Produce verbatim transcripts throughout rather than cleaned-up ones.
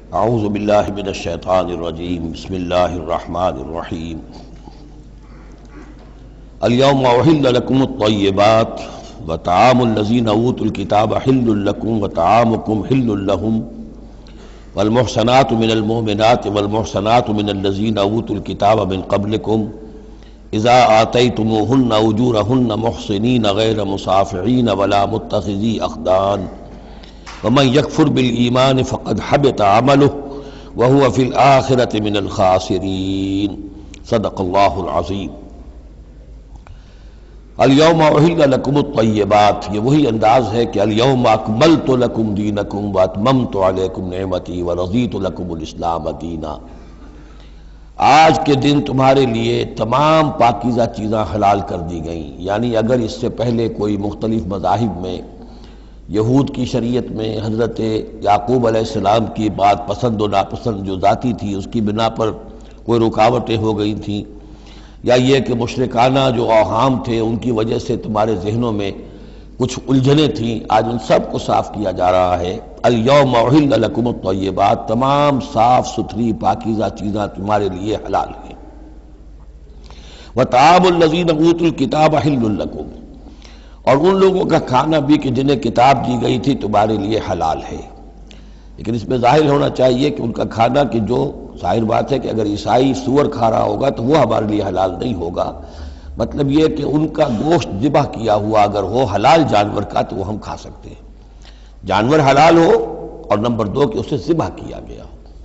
اعوذ باللہ من الشیطان الرجیم بسم اللہ الرحمن الرحیم اليوم احل لکم الطیبات وطعام الذین اوتوا الکتاب حل لکم وطعامکم حل لهم والمحصنات من المؤمنات والمحصنات من الذین اوتوا الکتاب من قبلکم اذا آتیتموہن اجورہن محصنین غیر مصافحین ولا متخذی اخدان ومن یکفر بالایمان فقد حبط عملہ وہو فی الآخرۃ من الخاسرین صدق اللہ العظیم۔ الیوم احل لکم الطیبات، یہ وہی انداز ہے کہ الیوم اکملت لکم دینکم واتممت علیکم نعمتی ورضیت لکم الاسلام دینا۔ آج کے دن تمہارے لیے تمام پاکیزہ چیزاں حلال کر دی گئیں، یعنی اگر اس سے پہلے کوئی مختلف مذاہب میں، یہود کی شریعت میں حضرت یعقوب علیہ السلام کی بات پسند و ناپسند جو ذاتی تھی اس کی بنا پر کوئی رکاوٹیں ہو گئی تھیں، یا یہ کہ مشرکانہ جو اوہام تھے ان کی وجہ سے تمہارے ذہنوں میں کچھ الجھنیں تھیں، آج ان سب کو صاف کیا جا رہا ہے۔ الیوم احل لکم الطیبات، تمام صاف ستھری پاکیزہ چیزاں تمہارے لیے حلال ہیں۔ وطعام الذین اوتوا الکتاب حل لکم، اور ان لوگوں کا کھانا بھی کہ جنہیں کتاب دی گئی تھی تمہارے لیے حلال ہے۔ لیکن اس میں ظاہر ہونا چاہیے کہ ان کا کھانا کہ جو ظاہر بات ہے کہ اگر عیسائی سور کھا رہا ہوگا تو وہ ہمارے لیے حلال نہیں ہوگا، مطلب یہ کہ ان کا گوشت ذبح کیا ہوا اگر ہو حلال جانور کا تو وہ ہم کھا سکتے ہیں، جانور حلال ہو، اور نمبر دو کہ اسے ذبح کیا گیا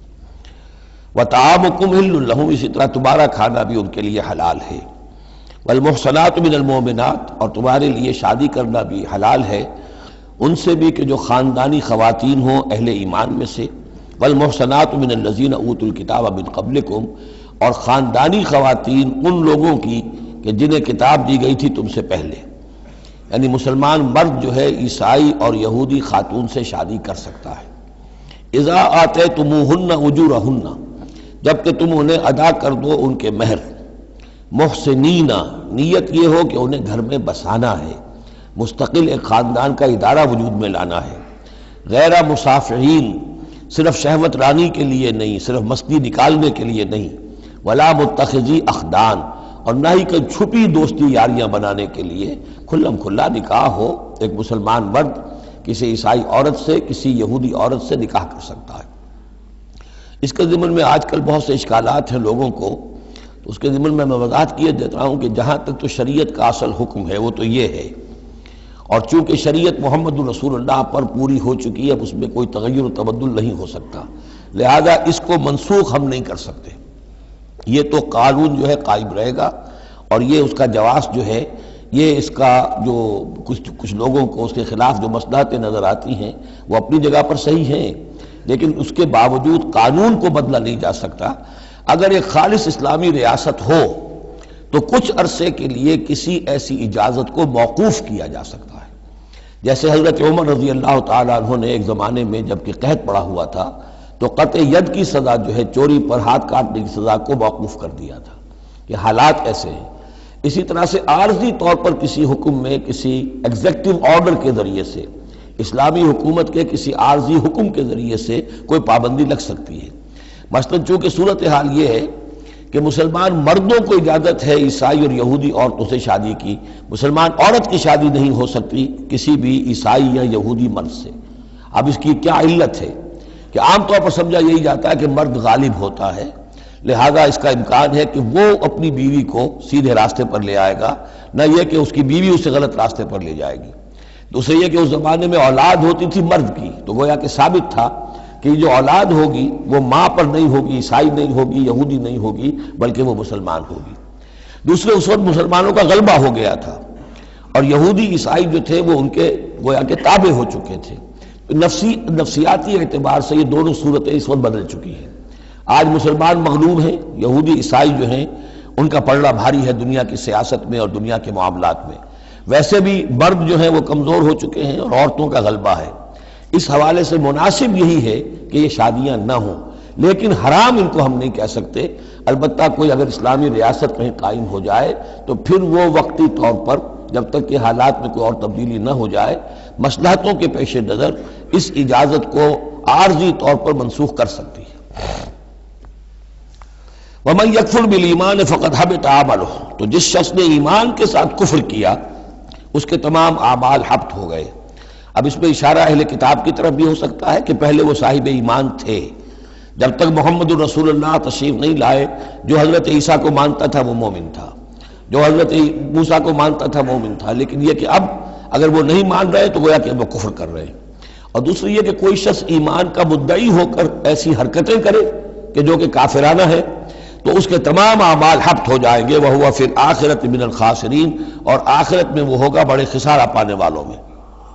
ہو۔ وطعامکم حل لہم، اسی طرح تمہارا کھانا بھی ان کے لیے حلال ہے۔ والمحصنات من المؤمنات، اور تمہارے لیے شادی کرنا بھی حلال ہے ان سے بھی کہ جو خاندانی خواتین ہوں اہل ایمان میں سے۔ والمحصنات من الذین اوتوا الکتاب من قبلکم، اور خاندانی خواتین ان لوگوں کی کہ جنہیں کتاب دی گئی تھی تم سے پہلے، یعنی مسلمان مرد جو ہے عیسائی اور یہودی خاتون سے شادی کر سکتا ہے۔ اذا آتیتموہن اجورہن، جب کہ تم انہیں ادا کر دو ان کے مہر۔ محسنین، نیت یہ ہو کہ انہیں گھر میں بسانا ہے، مستقل ایک خاندان کا ادارہ وجود میں لانا ہے۔ غیر مصافحین، صرف شہوت رانی کے لیے نہیں، صرف مستی نکالنے کے لیے نہیں۔ ولا متخذی اخدان، اور نہ ہی کوئی چھپی دوستی یاریاں بنانے کے لیے، کھلم کھلا نکاح ہو، ایک مسلمان مرد کسی عیسائی عورت سے، کسی یہودی عورت سے نکاح کر سکتا ہے۔ اس کے ضمن میں آج کل بہت سے اشکالات ہیں لوگوں کو، تو اس کے ضمن میں میں وضاحت کیے دیتا ہوں کہ جہاں تک تو شریعت کا اصل حکم ہے وہ تو یہ ہے، اور چونکہ شریعت محمد رسول اللہ پر پوری ہو چکی ہے، اب اس میں کوئی تغیر و تبدل نہیں ہو سکتا، لہذا اس کو منسوخ ہم نہیں کر سکتے۔ یہ تو قانون جو ہے قائم رہے گا، اور یہ اس کا جواز جو ہے، یہ اس کا جو کچھ کچھ لوگوں کو اس کے خلاف جو مصلحتیں نظر آتی ہیں وہ اپنی جگہ پر صحیح ہیں، لیکن اس کے باوجود قانون کو بدلا نہیں جا سکتا۔ اگر ایک خالص اسلامی ریاست ہو تو کچھ عرصے کے لیے کسی ایسی اجازت کو موقوف کیا جا سکتا ہے، جیسے حضرت عمر رضی اللہ تعالیٰ عنہ نے ایک زمانے میں جب کہ قحط پڑا ہوا تھا تو قطع ید کی سزا جو ہے، چوری پر ہاتھ کاٹنے کی سزا کو موقوف کر دیا تھا کہ حالات ایسے ہیں۔ اسی طرح سے عارضی طور پر کسی حکم میں، کسی ایگزیکٹو آرڈر کے ذریعے سے، اسلامی حکومت کے کسی عارضی حکم کے ذریعے سے کوئی پابندی لگ سکتی ہے۔ مثلاً چونکہ صورتحال یہ ہے کہ مسلمان مردوں کو اجازت ہے عیسائی اور یہودی عورتوں سے شادی کی، مسلمان عورت کی شادی نہیں ہو سکتی کسی بھی عیسائی یا یہودی مرد سے۔ اب اس کی کیا علت ہے کہ عام طور پر سمجھا یہی جاتا ہے کہ مرد غالب ہوتا ہے، لہذا اس کا امکان ہے کہ وہ اپنی بیوی کو سیدھے راستے پر لے آئے گا، نہ یہ کہ اس کی بیوی اسے غلط راستے پر لے جائے گی۔ دوسرے یہ کہ اس زمانے میں اولاد ہوتی تھی مرد کی، تو گویا کہ ثابت تھا کہ جو اولاد ہوگی وہ ماں پر نہیں ہوگی، عیسائی نہیں ہوگی، یہودی نہیں ہوگی، بلکہ وہ مسلمان ہوگی۔ دوسرے اس وقت مسلمانوں کا غلبہ ہو گیا تھا، اور یہودی عیسائی جو تھے وہ ان کے گویا کہ تابع ہو چکے تھے۔ نفسی نفسیاتی اعتبار سے یہ دونوں صورتیں اس وقت بدل چکی ہیں۔ آج مسلمان مغلوب ہیں، یہودی عیسائی جو ہیں ان کا پلڑا بھاری ہے دنیا کی سیاست میں اور دنیا کے معاملات میں۔ ویسے بھی مرد جو ہیں وہ کمزور ہو چکے ہیں اور عورتوں کا غلبہ ہے۔ اس حوالے سے مناسب یہی ہے کہ یہ شادیاں نہ ہوں، لیکن حرام ان کو ہم نہیں کہہ سکتے۔ البتہ کوئی اگر اسلامی ریاست کہیں قائم ہو جائے تو پھر وہ وقتی طور پر جب تک کہ حالات میں کوئی اور تبدیلی نہ ہو جائے، مصلحتوں کے پیش نظر اس اجازت کو عارضی طور پر منسوخ کر سکتی ہے۔ وَمَن يَكْفُرْ بِالْإِيمَانِ فَقَدْ حَبِطَ عَمَلُهُ، تو جس شخص نے ایمان کے ساتھ کفر کیا اس کے تمام اعمال حبط ہو گئے۔ اب اس میں اشارہ اہل کتاب کی طرف بھی ہو سکتا ہے کہ پہلے وہ صاحب ایمان تھے، جب تک محمد الرسول اللہ تشریف نہیں لائے جو حضرت عیسیٰ کو مانتا تھا وہ مومن تھا، جو حضرت موسیٰ کو مانتا تھا مومن تھا، لیکن یہ کہ اب اگر وہ نہیں مان رہے تو گویا کہ وہ کفر کر رہے ہیں۔ اور دوسری یہ کہ کوئی شخص ایمان کا مدعی ہو کر ایسی حرکتیں کرے کہ جو کہ کافرانہ ہے تو اس کے تمام اعمال حبط ہو جائیں گے، وَهُوَ فِي الْآخِرَةِ مِنَ الْخَاسِرِينَ، اور آخرت میں وہ ہوگا بڑے خسارہ پانے والوں میں۔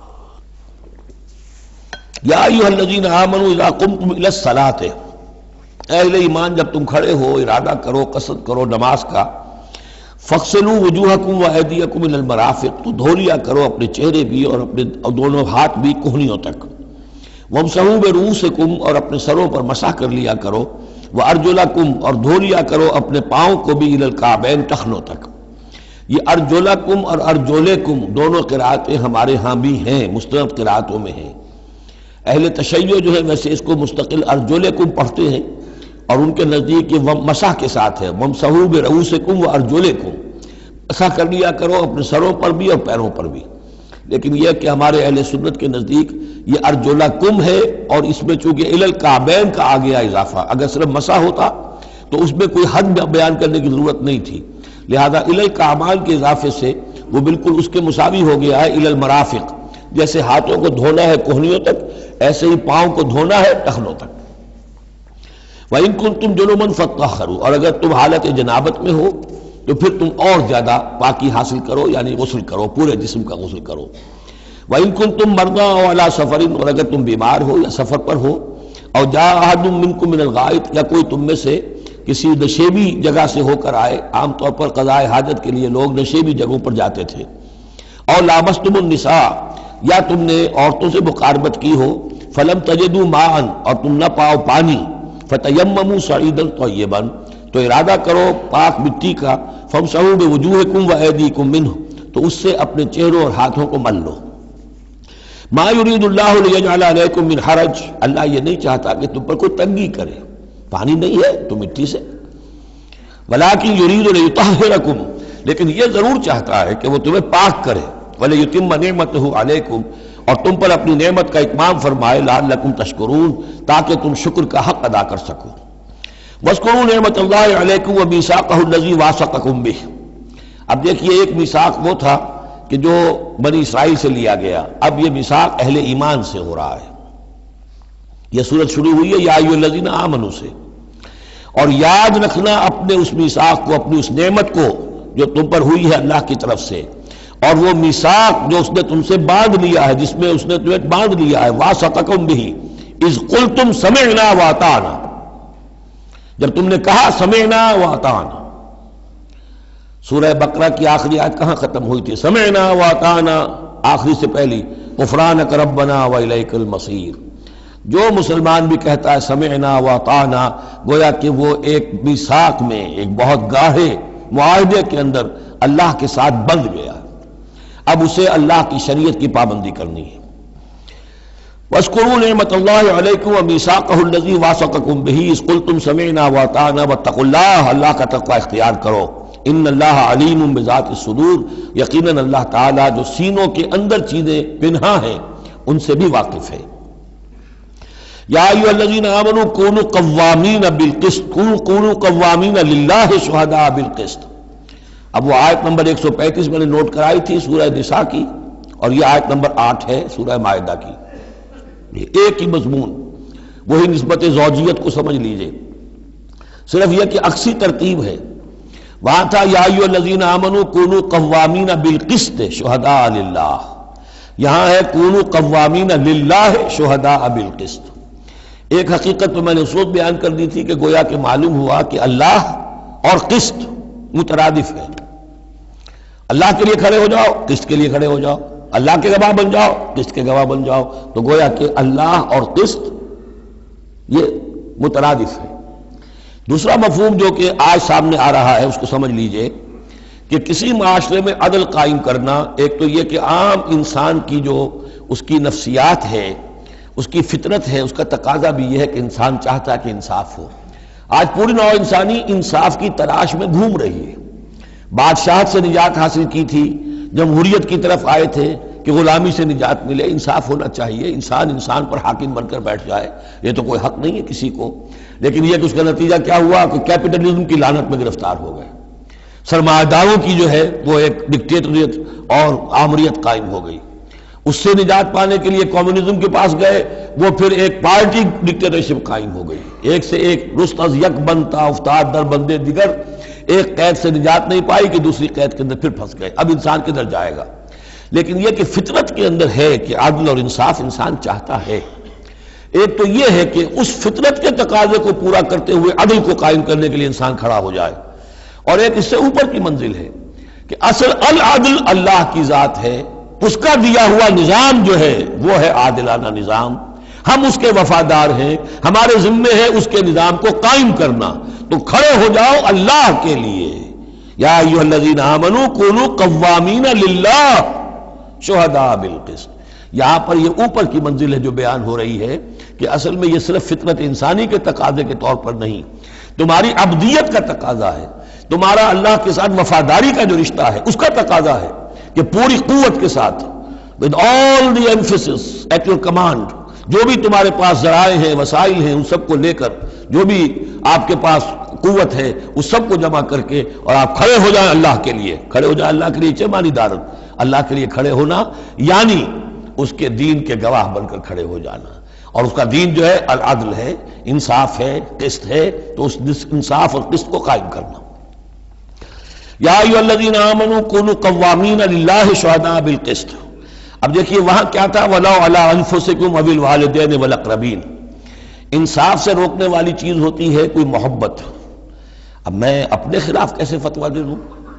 یا ایھا الذین آمنوا اذا قمتم الی الصلاۃ، اہل ایمان جب تم کھڑے ہو ارادہ کرو قصد کرو نماز کا، فاغسلوا وجوہکم وایدیکم الی المرافق، تو دھو لیا کرو اپنے چہرے بھی اور اپنے دونوں ہاتھ بھی کہنیوں تک، وامسحوا برؤوسکم، اور اپنے سروں پر مسح کر لیا کرو، وارجلکم، اور دھو لیا کرو اپنے پاؤں کو بھی الی الکعبین، ٹخنوں تک۔ یہ ارجلکم اور ارجلکم دونوں قرأتیں ہمارے ہاں بھی ہیں، مستند قرأتوں میں ہیں۔ اہل تشیع جو ہے ویسے اس کو مستقل ارجلکم پڑھتے ہیں اور ان کے نزدیک یہ مسح کے ساتھ ہے، وامسحوا برؤوسکم وارجلکم، مسح کر لیا کرو اپنے سروں پر بھی اور پیروں پر بھی۔ لیکن یہ کہ ہمارے اہل سنت کے نزدیک یہ ارجلکم ہے، اور اس میں چونکہ الی الکعبین کا آ گیا اضافہ، اگر صرف مسح ہوتا تو اس میں کوئی حد بیان کرنے کی ضرورت نہیں تھی، لہذا الی الکعبین کے اضافے سے وہ بالکل اس کے مساوی ہو گیا ہے الی المرافق، جیسے ہاتھوں کو دھونا ہے کوہنیوں تک ایسے ہی پاؤں کو دھونا ہے ٹخنوں تک۔ وَإِن كُنتُمْ جُنُبًا فَاطَّهَّرُوا، اور اگر تم حالت جنابت میں ہو تو پھر تم اور زیادہ پاکی حاصل کرو، یعنی غسل کرو، پورے جسم کا غسل کرو۔ وَإِن كُنتُمْ مَرْضَىٰ أَوْ عَلَىٰ سَفَرٍ، اور اگر تم بیمار ہو یا سفر پر ہو، اور جاء أَحَدٌ مِّنكُم مِّنَ الْغَائِطِ، یا کوئی تم میں سے کسی نشیبی جگہ سے ہو کر آئے، عام طور پر قضاء حاجت کے لیے لوگ نشیبی جگہوں پر جاتے تھے، اور لامستم النساء، یا تم نے عورتوں سے مقاربت کی ہو، فلم تجدوا ماء، اور تم نہ پاؤ پانی، فتیمموا صعیدا طیبا، تو ارادہ کرو پاک مٹی کا، فامسحوا بوجوہکم وایدیکم منہ، تو اس سے اپنے چہروں اور ہاتھوں کو مل لو۔ ما یرید اللہ لیجعل علیکم من حرج، اللہ یہ نہیں چاہتا کہ تم پر کوئی تنگی کرے، پانی نہیں ہے تو مٹی سے، ولکن یرید لیطہرکم، لیکن یہ ضرور چاہتا ہے کہ وہ تمہیں پاک کرے، ولیتم نعمتہ علیکم، اور تم پر اپنی نعمت کا اتمام فرمائے، لعلکم تشکرون، تاکہ تم شکر کا حق ادا کر سکو۔ واذکروا نعمت اللہ علیکم ومیثاقہ الذی واثقکم بہ، اب دیکھیے ایک میثاق وہ تھا کہ جو بنی اسرائیل سے لیا گیا، اب یہ میثاق اہل ایمان سے ہو رہا ہے۔ یہ سورت شروع ہوئی ہے یا ایھا الذین آمنوا سے، اور یاد رکھنا اپنے اس میثاق کو، اپنی اس نعمت کو جو تم پر ہوئی ہے اللہ کی طرف سے، اور وہ میثاق جو اس نے تم سے باندھ لیا ہے، جس میں اس نے تمہیں باندھ لیا ہے، واثقکم بہ اذ قلتم سمعنا واطعنا، جب تم نے کہا سمعنا واطعنا۔ سورہ بقرہ کی آخری آیت کہاں ختم ہوئی تھی؟ سمعنا واطعنا، آخری سے پہلی غفرانک ربنا والیک المصیر۔ جو مسلمان بھی کہتا ہے سمعنا واطعنا، گویا کہ وہ ایک میثاق میں، ایک بہت گاہے معاہدے کے اندر اللہ کے ساتھ بندھ گیا، اب اسے اللہ کی شریعت کی پابندی کرنی ہے۔ وَاذْكُرُوا نِعْمَتَ اللَّهِ عَلَيْكُمْ وَمِيثَاقَهُ الَّذِي وَاثَقَكُمْ بِهِ إِذْ قُلْتُمْ سَمِعْنَا وَأَطَعْنَا وَاتَّقُوا اللَّهَ، اللہ کا تقوی اختیار کرو، ان اللہ علیم بذات الصدور، یقیناً اللہ تعالیٰ جو سینوں کے اندر چیزیں پنہاں ہیں ان سے بھی واقف ہے۔ یا ایھا الذین آمنوا کونوا قوامین بالقسط، کونوا قوامین للہ شہداء بالقسط۔ اب وہ آیت نمبر ایک سو پینتیس میں نے نوٹ کرائی تھی سورہ نساء کی، اور یہ آیت نمبر آٹھ ہے سورہ مائدہ کی، یہ ایک ہی مضمون، وہی نسبت زوجیت کو سمجھ لیجئے، صرف یہ کہ عکسی ترتیب ہے۔ وہاں تھا یا ایھا الذین آمنوا کونوا قوامین بالقسط شہداء للہ، یہاں ہے کونوا قوامین للہ شہداء بالقسط۔ ایک حقیقت تو میں نے اس وقت بیان کر دی تھی کہ گویا کہ معلوم ہوا کہ اللہ اور قسط مترادف ہے، اللہ کے لیے کھڑے ہو جاؤ، قسط کے لیے کھڑے ہو جاؤ، اللہ کے گواہ بن جاؤ، قسط کے گواہ بن جاؤ، تو گویا کہ اللہ اور قسط یہ مترادف ہے۔ دوسرا مفہوم جو کہ آج سامنے آ رہا ہے اس کو سمجھ لیجئے کہ کسی معاشرے میں عدل قائم کرنا، ایک تو یہ کہ عام انسان کی جو اس کی نفسیات ہے اس کی فطرت ہے، اس کا تقاضا بھی یہ ہے کہ انسان چاہتا ہے کہ انصاف ہو۔ آج پوری نوع انسانی انصاف کی تلاش میں گھوم رہی ہے۔ بادشاہت سے نجات حاصل کی تھی، جمہوریت کی طرف آئے تھے کہ غلامی سے نجات ملے، انصاف ہونا چاہیے، انسان انسان پر حاکم بن کر بیٹھ جائے، یہ تو کوئی حق نہیں ہے کسی کو۔ لیکن یہ کہ اس کا نتیجہ کیا ہوا کہ کیپٹلزم کی لعنت میں گرفتار ہو گئے، سرمایہ داروں کی جو ہے وہ ایک ڈکٹیٹریٹ اور آمریت قائم ہو گئی۔ اس سے نجات پانے کے لیے کمیونزم کے پاس گئے، وہ پھر ایک پارٹی ڈکٹیٹرشپ قائم ہو گئی، ایک سے ایک رست از یک بنتا افتاد در بندے دیگر، ایک قید سے نجات نہیں پائی کہ دوسری قید کے اندر پھر پھنس گئے۔ اب انسان کدھر جائے گا؟ لیکن یہ کہ فطرت کے اندر ہے کہ عدل اور انصاف انسان چاہتا ہے۔ ایک تو یہ ہے کہ اس فطرت کے تقاضے کو پورا کرتے ہوئے عدل کو قائم کرنے کے لیے انسان کھڑا ہو جائے، اور ایک اس سے اوپر کی منزل ہے کہ اصل العدل اللہ کی ذات ہے، اس کا دیا ہوا نظام جو ہے وہ ہے عادلانہ نظام، ہم اس کے وفادار ہیں، ہمارے ذمے ہے اس کے نظام کو قائم کرنا۔ تو کھڑے ہو جاؤ اللہ کے لیے، یا ایھا الذین آمنوا کونوا قوامین للہ شہداء بالقسط۔ یہاں پر یہ اوپر کی منزل ہے جو بیان ہو رہی ہے کہ اصل میں یہ صرف فطرت انسانی کے تقاضے کے طور پر نہیں، تمہاری عبدیت کا تقاضا ہے، تمہارا اللہ کے ساتھ وفاداری کا جو رشتہ ہے اس کا تقاضا ہے کہ پوری قوت کے ساتھ with all the emphasis at your command، جو بھی تمہارے پاس ذرائع ہیں، وسائل ہیں، ان سب کو لے کر، جو بھی آپ کے پاس قوت ہے اس سب کو جمع کر کے، اور آپ کھڑے ہو جائیں اللہ کے لیے۔ کھڑے ہو جائیں اللہ کے لیے چمانی دارن، اللہ کے لیے کھڑے ہونا یعنی اس کے دین کے گواہ بن کر کھڑے ہو جانا، اور اس کا دین جو ہے العدل ہے، انصاف ہے، قسط ہے، تو اس انصاف اور قسط کو قائم کرنا۔ یا ایھا الذین آمنوا کونوا قوامین للہ شہداء بالقسط۔ اب دیکھیے وہاں کیا تھا، وَلَوْ عَلَىٰ أَنفُسِكُمْ أَوِ الْوَالِدَيْنِ وَالْأَقْرَبِينَ۔ انصاف سے روکنے والی چیز ہوتی ہے کوئی محبت۔ اب میں اپنے خلاف کیسے فتویٰ دے دوں،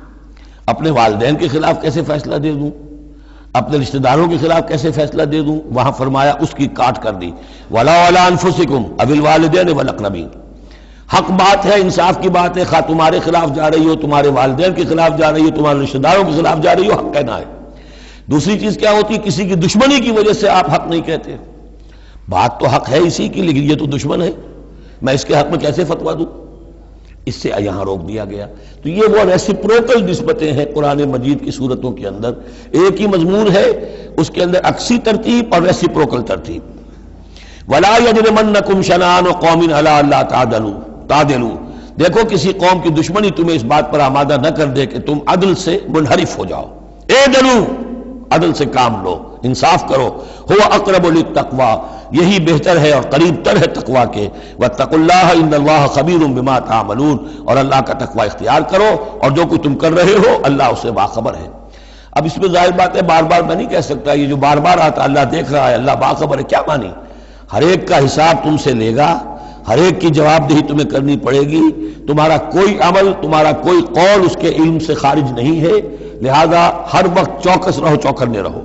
اپنے والدین کے خلاف کیسے فیصلہ دے دوں، اپنے رشتہ داروں کے خلاف کیسے فیصلہ دے دوں؟ وہاں فرمایا اس کی کاٹ کر دی، وَلَوْ عَلَىٰ أَنفُسِكُمْ أَوِ الْوَالِدَيْنِ وَالْأَقْرَبِينَ۔ حق بات ہے، انصاف کی بات ہے، خواہ تمہارے خلاف جا رہی ہو، تمہارے والدین کے خلاف جا رہی ہو، تمہارے رشتہ داروں کے خلاف جا رہی ہو، حق کہنا ہے۔ دوسری چیز کیا ہوتی ہے، کسی کی دشمنی کی وجہ سے آپ حق نہیں کہتے۔ بات تو حق ہے اسی کی، لیکن یہ تو دشمن ہے، میں اس کے حق میں کیسے فتویٰ دوں؟ اس سے یہاں روک دیا گیا۔ تو یہ وہ ریسیپروکل نسبتیں ہیں قرآن مجید کی صورتوں کے اندر، ایک ہی مضمون ہے، اس کے اندر عکسی ترتیب اور ریسیپروکل ترتیب۔ وَلَا يَجْرِمَنَّكُمْ شَنَآنُ قَوْمٍ عَلَىٰ أَلَّا تَعْدِلُوا تعدلوا۔ دیکھو کسی قوم کی دشمنی تمہیں اس بات پر آمادہ نہ کر دے کہ تم عدل سے منحرف ہو جاؤ۔ اعدلوا، عدل سے کام لو، انصاف کرو۔ هو اقرب للتقوی، یہی بہتر ہے اور قریب تر ہے تقوی کے۔ واتقوا اللہ ان اللہ خبیر بما تعملون، اور اللہ کا تقوی اختیار کرو، اور جو کچھ تم کر رہے ہو اللہ اس سے باخبر ہے۔ اب اس میں ظاہر بات ہے بار بار میں نہیں کہہ سکتا، یہ جو بار بار آتا اللہ دیکھ رہا ہے، اللہ باخبر ہے، کیا مانی؟ ہر ایک کا حساب تم سے لے گا، ہر ایک کی جواب دہی تمہیں کرنی پڑے گی، تمہارا کوئی عمل، تمہارا کوئی قول اس کے علم سے خارج نہیں ہے، لہذا ہر وقت چوکس رہو، چوکنے رہو۔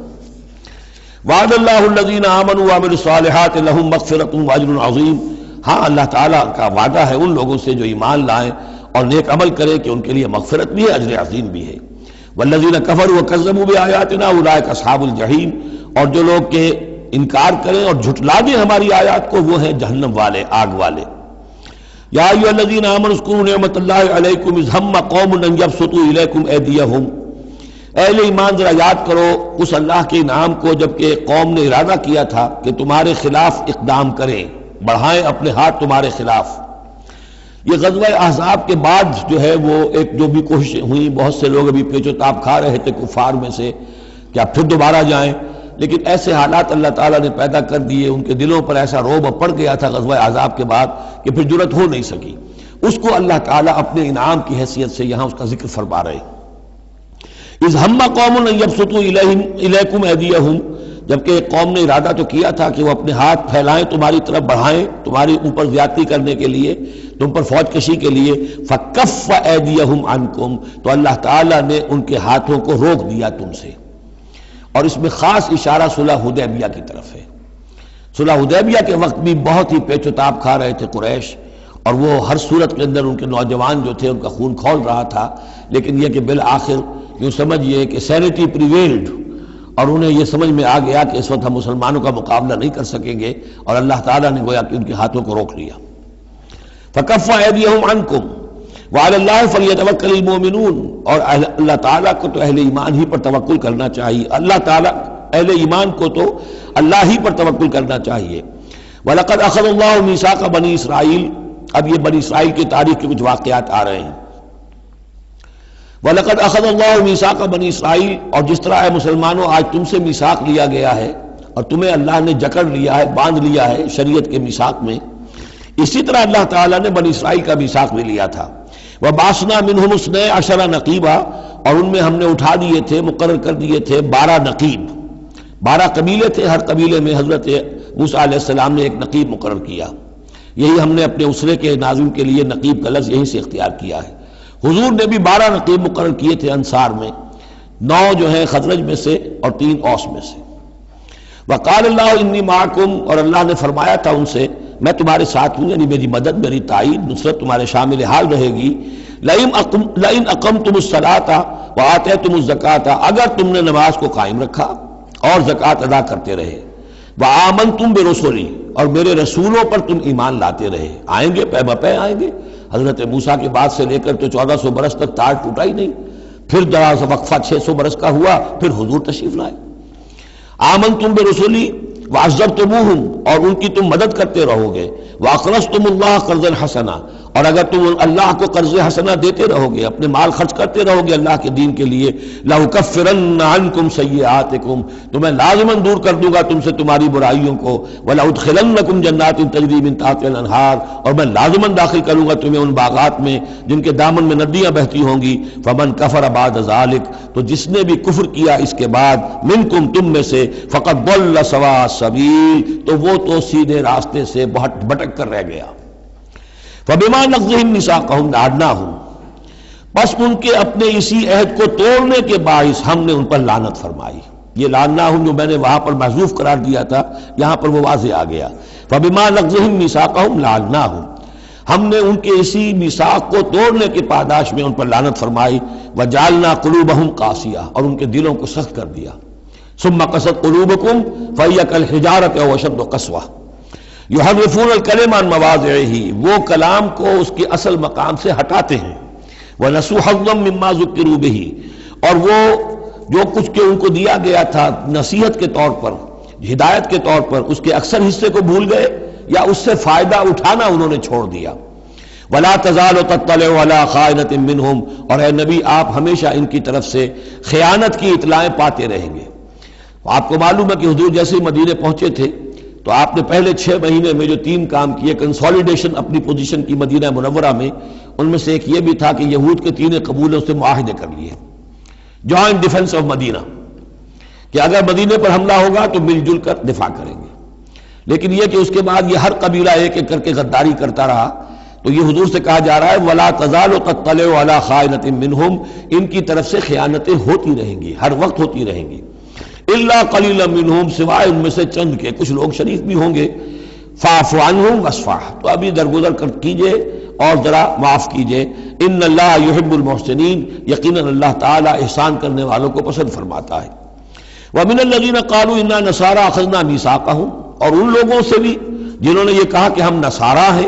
وعد اللہ الذین آمنوا وعملوا الصالحات لہم مغفرۃ واجر عظیم۔ ہاں اللہ تعالیٰ کا وعدہ ہے ان لوگوں سے جو ایمان لائیں اور نیک عمل کریں کہ ان کے لیے مغفرت بھی ہے، اجر عظیم بھی ہے۔ والذین کفروا وکذبوا بآیاتنا اولئک اصحاب الجحیم، اور جو لوگ کہ انکار کریں اور جھٹلا دیں ہماری آیات کو، وہ ہیں جہنم والے، آگ والے۔ یا ایھا الذین آمنوا اذکروا نعمت اللہ علیکم اذ ہم قوم ان یبسطوا الیکم ایدیہم۔ اہل ایمان ذرا یاد کرو اس اللہ کے انعام کو جبکہ ایک قوم نے ارادہ کیا تھا کہ تمہارے خلاف اقدام کریں، بڑھائیں اپنے ہاتھ تمہارے خلاف۔ یہ غزوہ احزاب کے بعد جو ہے وہ ایک جو بھی کوششیں ہوئیں، بہت سے لوگ ابھی پیچ و تاب کھا رہے تھے کفار میں سے کہ اب پھر دوبارہ جائیں، لیکن ایسے حالات اللہ تعالیٰ نے پیدا کر دیے، ان کے دلوں پر ایسا رعب پڑ گیا تھا غزوہ احزاب کے بعد کہ پھر جرأت ہو نہیں سکی۔ اس کو اللہ تعالیٰ اپنے انعام کی حیثیت سے یہاں اس کا ذکر فرما رہے ہیں۔ اذ ہم قوم ان یبسطوا الیکم ایدیہم، جبکہ ایک قوم نے ارادہ تو کیا تھا کہ وہ اپنے ہاتھ پھیلائیں تمہاری طرف، بڑھائیں تمہاری اوپر زیادتی کرنے کے لیے، تم پر فوج کشی کے لیے۔ فکف ایدیہم عنکم، تو اللہ تعالیٰ نے ان کے ہاتھوں کو روک دیا تم سے۔ اور اس میں خاص اشارہ صلح حدیبیہ کی طرف ہے۔ صلح حدیبیہ کے وقت بھی بہت ہی پیچ و تاب کھا رہے تھے قریش، اور وہ ہر صورت کے اندر ان کے نوجوان جو تھے ان کا خون کھول رہا تھا، لیکن یہ کہ بالآخر یوں سمجھئے کہ سینٹی پریویلڈ، اور انہیں یہ سمجھ میں آ گیا کہ اس وقت ہم مسلمانوں کا مقابلہ نہیں کر سکیں گے، اور اللہ تعالیٰ نے گویا کہ ان کے ہاتھوں کو روک لیا۔ فَكَفَّ أَيْدِيَهُمْ عَنْكُمْ وَعَلَى اللَّهِ فَلْيَتَوَكَّلِ الْمُؤْمِنُونَ، اور اللہ تعالیٰ کو تو اہل ایمان ہی پر توکل کرنا چاہیے، اللہ تعالیٰ اہل ایمان کو تو اللہ ہی پر توکل کرنا چاہیے۔ وَلَقَدْ أَخَذَ اللَّهُ مِيثَاقَ بَنِي إِسْرَائِيلَ، اب یہ بنی اسرائیل کی تاریخ کے کچھ واقعات آ رہے ہیں۔ وَلَقَدْ أَخَذَ اللَّهُ مِيثَاقَ بَنِي إِسْرَائِيلَ، اور جس طرح اے مسلمانوں آج تم سے میثاق لیا گیا ہے اور تمہیں اللہ نے جکڑ لیا ہے، باندھ لیا ہے شریعت کے میثاق میں، اسی طرح اللہ تعالیٰ نے بنی اسرائیل کا میثاق بھی لیا تھا۔ وَبَعَثْنَا مِنْهُمُ اثْنَيْ عَشَرَ نَقِيبًا، اور ان میں ہم نے اٹھا دیے تھے، مقرر کر دیے تھے بارہ نقیب، بارہ قبیلے تھے، ہر قبیلے میں حضرت موسیٰ علیہ السلام نے ایک نقیب مقرر کیا۔ یہی ہم نے اپنے اسرے کے ناظم کے لیے نقیب کا لفظ یہیں سے اختیار کیا ہے۔ حضور نے بھی بارہ نقیب مقرر کیے تھے انصار میں، نو جو ہیں خزرج میں سے اور تین اوس میں سے۔ وقال اللہ انی معکم، اور اللہ نے فرمایا تھا ان سے میں تمہارے ساتھ ہوں، یعنی میری مدد، میری تائید، نصرت تمہارے شامل حال رہے گی۔ لئن اقمتم الصلاۃ وآتیتم الزکاۃ، اگر تم نے نماز کو قائم رکھا اور زکوٰۃ ادا کرتے رہے، وآمنتم برسلی، اور میرے رسولوں پر تم ایمان لاتے رہے، آئیں گے پے بپے آئیں گے۔ حضرت موسیٰ کے بعد سے لے کر تو چودہ سو برس تک تار ٹوٹا ہی نہیں، پھر دراز وقفہ چھ سو برس کا ہوا، پھر حضور تشریف لائے۔ آمنتم برسلی وعزرتموہم، اور ان کی تم مدد کرتے رہو گے، واقرضتم اللہ قرضا حسنا، اور اگر تم اللہ کو قرض حسنا دیتے رہو گے، اپنے مال خرچ کرتے رہو گے اللہ کے دین کے لیے، لأکفرن عنکم سیئاتکم، تو میں لازماً دور کر دوں گا تم سے تمہاری برائیوں کو، ولأدخلنکم جنات تجری من تحتها الانہار، اور میں لازماً داخل کروں گا تمہیں ان باغات میں جن کے دامن میں ندیاں بہتی ہوں گی۔ فمن کفر بعد ذلک، تو جس نے بھی کفر کیا اس کے بعد، منکم تم میں سے، فقد ضل سواء السبیل، تو وہ تو سیدھے راستے سے بہت بھٹک کر رہ گیا۔ فبما نقضهم ميثاقهم لعناهم، بس ان کے اپنے اسی عہد کو توڑنے کے باعث ہم نے ان پر لعنت فرمائی۔ یہ لعناهم جو میں نے وہاں پر محذوف قرار دیا تھا، یہاں پر وہ واضح آ گیا۔ فبما نقضهم ميثاقهم لعناهم، ہم نے ان کے اسی میثاق کو توڑنے کے پاداش میں ان پر لعنت فرمائی۔ وجعلنا قلوبهم قاسیہ، اور ان کے دلوں کو سخت کر دیا۔ ثم قست قلوبكم فهي كالحجارة أو أشد قسوة، یحرفون الکلم عن مواضعہ، وہ کلام کو اس کے اصل مقام سے ہٹاتے ہیں۔ ونسوا حظا مما ذکروا بہ، اور وہ جو کچھ کہ ان کو دیا گیا تھا نصیحت کے طور پر، ہدایت کے طور پر، اس کے اکثر حصے کو بھول گئے یا اس سے فائدہ اٹھانا انہوں نے چھوڑ دیا۔ ولا تزال تطلع على خائنۃ منہم، اور اے نبی آپ ہمیشہ ان کی طرف سے خیانت کی اطلاعیں پاتے رہیں گے۔ آپ کو معلوم ہے کہ حضور جیسے مدینے پہنچے تھے تو آپ نے پہلے چھ مہینے میں جو تین کام کیے، کنسولیڈیشن اپنی پوزیشن کی مدینہ منورہ میں، ان میں سے ایک یہ بھی تھا کہ یہود کے تین قبولوں سے معاہدے کر لیے، جوائنٹ ڈیفنس آف مدینہ، کہ اگر مدینے پر حملہ ہوگا تو مل جل کر دفاع کریں گے۔ لیکن یہ کہ اس کے بعد یہ ہر قبیلہ ایک ایک کر کے غداری کرتا رہا، تو یہ حضور سے کہا جا رہا ہے وَلَا تَزَالُ تَطَّلِعُ عَلَىٰ خَائِنَةٍ مِّنْهُمْ، ان کی طرف سے خیانتیں ہوتی رہیں گی، ہر وقت ہوتی رہیں گی۔ الا قلیلا منہم، سوائے ان میں سے چند کے، کچھ لوگ شریف بھی ہوں گے۔ فاعف عنہم واصفح، تو ابھی درگزر کر کیجئے اور ذرا معاف کیجئے۔ ان اللہ یحب المحسنین، یقیناً اللہ تعالی احسان کرنے والوں کو پسند فرماتا ہے۔ ومن الذین قالوا انا نصارى اخذنا میثاقهم، اور ان لوگوں سے بھی جنہوں نے یہ کہا کہ ہم نصارہ ہیں،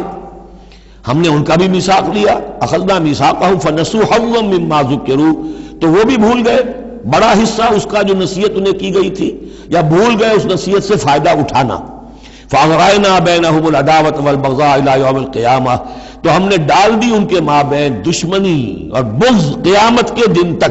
ہم نے ان کا بھی میثاق لیا۔ اخذنا میثاقهم فنسوا حظا مما ذکروا، تو وہ بھی بھول گئے بڑا حصہ اس کا جو نصیحت انہیں کی گئی تھی، یا بھول گئے اس نصیحت سے فائدہ اٹھانا۔ فَأَغْرَيْنَا بَيْنَهُمُ الْعَدَاوَةَ وَالْبَغْضَاءَ إِلَىٰ يَوْمِ الْقِيَامَةِ، تو ہم نے ڈال دی ان کے مابین دشمنی اور بغض قیامت کے دن تک۔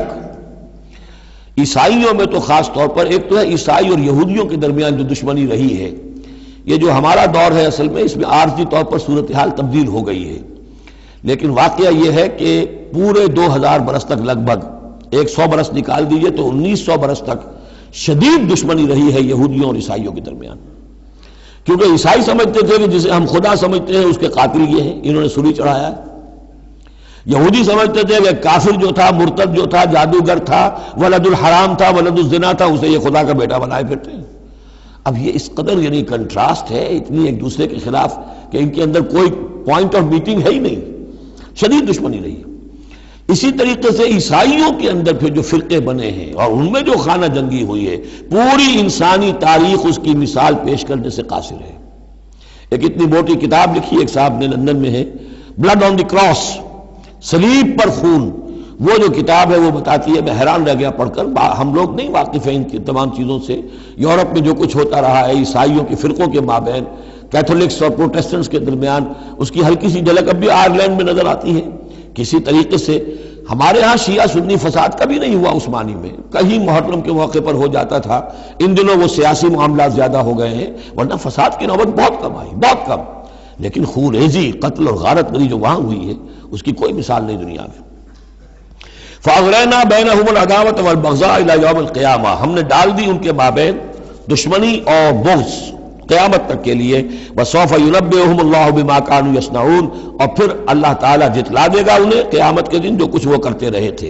عیسائیوں میں تو خاص طور پر، ایک تو ہے عیسائی اور یہودیوں کے درمیان جو دشمنی رہی ہے، یہ جو ہمارا دور ہے اصل میں اس میں عارضی طور پر صورتحال تبدیل ہو گئی ہے، لیکن واقعہ یہ ہے کہ پورے دو ہزار برس تک، لگ بھگ ایک سو برس نکال دیجئے تو انیس سو برس تک شدید دشمنی رہی ہے یہودیوں اور عیسائیوں کے درمیان، کیونکہ عیسائی سمجھتے تھے کہ جسے ہم خدا سمجھتے ہیں اس کے قاتل یہ ہیں، انہوں نے سولی چڑھایا ہے۔ یہودی سمجھتے تھے کہ کافر جو تھا، مرتد جو تھا، جادوگر تھا، ولد الحرام تھا، ولد الزنا تھا، اسے یہ خدا کا بیٹا بنائے پھرتے ہیں۔ اب یہ اس قدر یعنی کنٹراسٹ ہے اتنی ایک دوسرے کے خلاف کہ ان کے اندر کوئی پوائنٹ آف میٹنگ ہے ہی نہیں، شدید دشمنی رہی۔ اسی طریقے سے عیسائیوں کے اندر پھر جو فرقے بنے ہیں اور ان میں جو خانہ جنگی ہوئی ہے، پوری انسانی تاریخ اس کی مثال پیش کرنے سے قاصر ہے۔ ایک اتنی موٹی کتاب لکھی ایک صاحب نے لندن میں ہے، بلڈ آن دی کراس، صلیب پر خون، وہ جو کتاب ہے وہ بتاتی ہے، میں حیران رہ گیا پڑھ کر، ہم لوگ نہیں واقف ہیں ان کی تمام چیزوں سے، یورپ میں جو کچھ ہوتا رہا ہے عیسائیوں کے فرقوں کے مابین، کیتھولکس اور پروٹیسٹنٹس کے درمیان، اس کی ہلکی سی جھلک اب بھی آئرلینڈ میں نظر آتی ہے۔ کسی طریقے سے ہمارے ہاں شیعہ سنی فساد کبھی نہیں ہوا عثمانی میں، کہیں محرم کے موقع پر ہو جاتا تھا، ان دنوں وہ سیاسی معاملات زیادہ ہو گئے ہیں، ورنہ فساد کی نوبت بہت کم آئی، بہت کم، لیکن خون ریزی، قتل اور غارت گری جو وہاں ہوئی ہے اس کی کوئی مثال نہیں دنیا میں۔ فَأَغْرَيْنَا بَيْنَهُمُ الْعَدَاوَةَ وَالْبَغْضَاءَ إِلَى يَوْمِ الْقِيَامَةِ، ہم نے ڈال دی ان کے مابین دشمنی اور بغض قیامت تک کے لیے، وَسَوْفَ يُنَبِّئُهُمُ اللَّهُ بِمَا كَانُوا يَصْنَعُونَ، اور پھر اللہ تعالیٰ جتلا دے گا انہیں قیامت کے دن جو کچھ وہ کرتے رہے تھے۔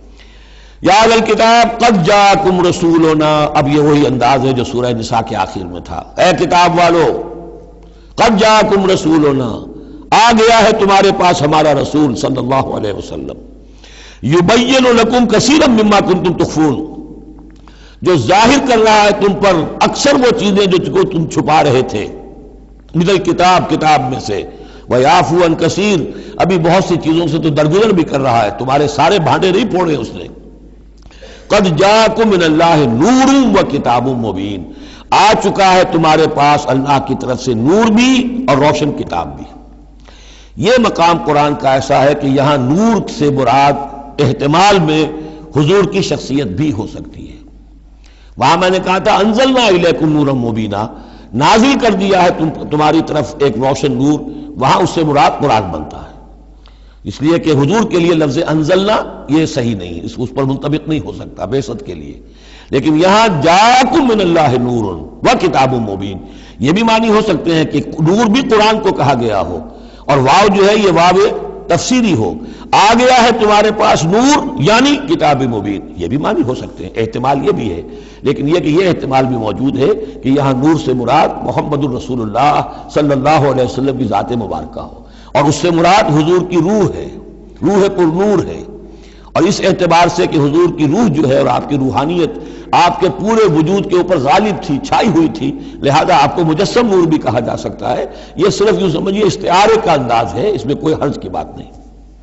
یا اہل الکتاب قد جاءکم رسولنا، اب یہ وہی انداز ہے جو سورہ نساء کے آخر میں تھا، اے کتاب والو قد جاءکم رسولنا، آ گیا ہے تمہارے پاس ہمارا رسول صلی اللہ علیہ وسلم، یبین لکم کثیرا مما کنتم تخفون، جو ظاہر کر رہا ہے تم پر اکثر وہ چیزیں جو تم چھپا رہے تھے، من الکتاب، کتاب میں سے، ویعفو عن کثیر، ابھی بہت سی چیزوں سے تو درگزر بھی کر رہا ہے، تمہارے سارے بھانڈے نہیں پھوڑے اس نے۔ قد جاءکم من اللہ نور و کتاب مبین، آ چکا ہے تمہارے پاس اللہ کی طرف سے نور بھی اور روشن کتاب بھی۔ یہ مقام قرآن کا ایسا ہے کہ یہاں نور سے مراد احتمال میں حضور کی شخصیت بھی ہو سکتی ہے۔ وہاں میں نے کہا تھا انزلنا الیکم نورا مبینا، نازل کر دیا ہے تم تمہاری طرف ایک روشن نور، وہاں اس سے مراد قرآن بنتا ہے، اس لیے کہ حضور کے لیے لفظ انزلنا یہ صحیح نہیں، اس اس پر منطبق نہیں ہو سکتا بعثت کے لیے، لیکن یہاں جاءکم من اللہ نور و کتاب مبین، یہ بھی معنی ہو سکتے ہیں کہ نور بھی قرآن کو کہا گیا ہو، اور واو جو ہے یہ واو تفسیری ہو، آ گیا ہے تمہارے پاس نور یعنی کتاب مبین، یہ بھی معنی ہو سکتے ہیں، احتمال یہ بھی ہے، لیکن یہ کہ یہ احتمال بھی موجود ہے کہ یہاں نور سے مراد محمد الرسول اللہ صلی اللہ علیہ وسلم کی ذات مبارکہ ہو، اور اس سے مراد حضور کی روح ہے، روح پر نور ہے، اور اس اعتبار سے کہ حضور کی روح جو ہے اور آپ کی روحانیت آپ کے پورے وجود کے اوپر غالب تھی، چھائی ہوئی تھی، لہذا آپ کو مجسم نور بھی کہا جا سکتا ہے، یہ صرف یوں سمجھیے استعارے کا انداز ہے، اس میں کوئی حرج کی بات نہیں۔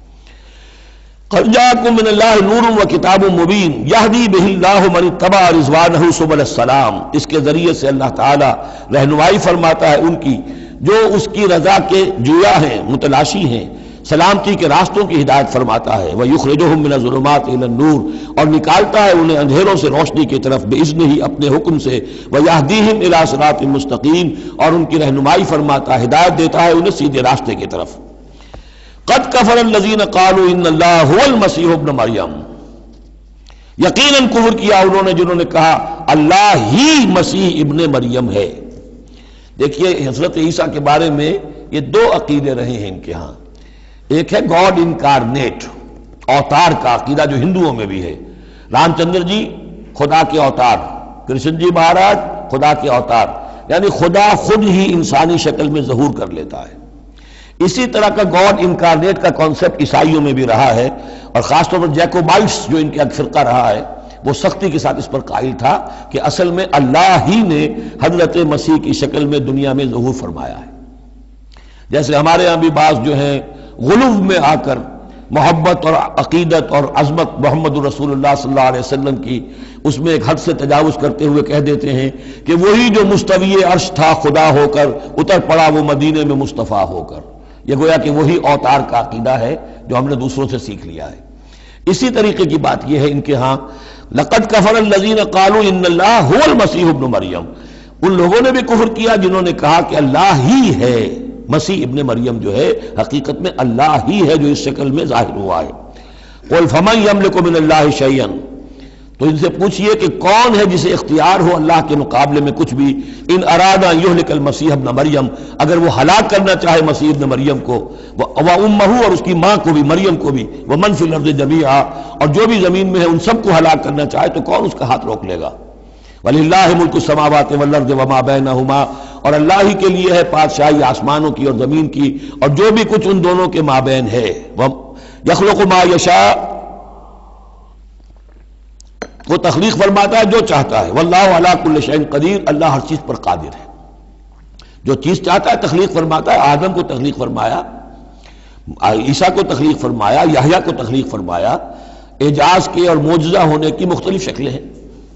قد جاءکم من اللہ نور و کتاب مبین یہدی بہ اللہ من اتبع رضوانہ سبل السلام، اس کے ذریعے سے اللہ تعالی رہنمائی فرماتا ہے ان کی جو اس کی رضا کے جویا ہیں، متلاشی ہیں، سلامتی کے راستوں کی ہدایت فرماتا ہے، وَيُخْرِجُهُم مِّنَ الظُّلُمَاتِ إِلَى النُّورِ، اور نکالتا ہے انہیں اندھیروں سے روشنی کی طرف بِإِذْنِهِ، اپنے حکم سے، وَيَهْدِيهِمْ إِلَىٰ صِرَاطٍ مُّسْتَقِيمٍ، اور ان کی رہنمائی فرماتا ہے، ہدایت دیتا ہے انہیں سیدھے راستے کی طرف۔ قَدْ كَفَرَ الَّذِينَ قَالُوا إِنَّ اللَّهَ هُوَ الْمَسِيحُ ابْنُ مَرْيَمَ، یقیناً کفر کیا انہوں نے جنہوں نے کہا اللہ ہی مسیح ابن مریم ہے۔ دیکھیے حضرت عیسیٰ کے بارے میں یہ دو عقیدے رہے ہیں ان کے ہاں، ایک ہے گاڈ انکارنیٹ، اوتار کا عقیدہ جو ہندوؤں میں بھی ہے، رام چندر جی خدا کے اوتار، کرشن جی مہاراج خدا کے اوتار، یعنی خدا خود ہی انسانی شکل میں ظہور کر لیتا ہے۔ اسی طرح کا گاڈ انکارنیٹ کا کانسیپٹ عیسائیوں میں بھی رہا ہے، اور خاص طور پر جیکوبائٹس جو ان کا فرقہ رہا ہے وہ سختی کے ساتھ اس پر قائل تھا کہ اصل میں اللہ ہی نے حضرت مسیح کی شکل میں دنیا میں ظہور فرمایا ہے۔ جیسے ہمارے ہاں بھی بعض جو ہیں غلو میں آ کر محبت اور عقیدت اور عظمت محمد رسول اللہ صلی اللہ علیہ وسلم کی اس میں ایک حد سے تجاوز کرتے ہوئے کہہ دیتے ہیں کہ وہی جو مستوی عرش تھا خدا ہو کر اتر پڑا وہ مدینے میں مصطفیٰ ہو کر، یہ گویا کہ وہی اوتار کا عقیدہ ہے جو ہم نے دوسروں سے سیکھ لیا ہے۔ اسی طریقے کی بات یہ ہے ان کے ہاں لقد کفر الذین قالوا ان اللہ هو المسیح ابن مریم، ان لوگوں نے بھی کفر کیا جنہوں نے کہا کہ اللہ ہی ہے، مسیح ابن مریم جو ہے حقیقت میں اللہ ہی ہے جو اس شکل میں ظاہر ہوا ہے۔ قل فمن یملک من اللہ شیئا، تو ان سے پوچھئے کہ کون ہے جسے اختیار ہو اللہ کے مقابلے میں کچھ بھی، ان اراد ان یہلک المسیح ابن مریم، اگر وہ ہلاک کرنا چاہے مسیح ابن مریم کو، وامہ اور اس کی ماں کو بھی، مریم کو بھی، ومن فی الارض جمیعا، اور جو بھی زمین میں ہے ان سب کو ہلاک کرنا چاہے تو کون اس کا ہاتھ روک لے گا؟ وَلِلَّهِ مُلْكُ السَّمَاوَاتِ وَالْأَرْضِ وَمَا بَيْنَهُمَا، اور اللہ ہی کے لیے ہے بادشاہی آسمانوں کی اور زمین کی اور جو بھی کچھ ان دونوں کے مابین ہے۔ یخلق ما یشاء، وہ تخلیق فرماتا ہے جو چاہتا ہے، واللہ علی کل شیء قدیر، اللہ ہر چیز پر قادر ہے، جو چیز چاہتا ہے تخلیق فرماتا ہے۔ آدم کو تخلیق فرمایا، عیسیٰ کو تخلیق فرمایا، یحییٰ کو تخلیق فرمایا۔ اعجاز کے اور معجزہ ہونے کی مختلف شکلیں ہیں۔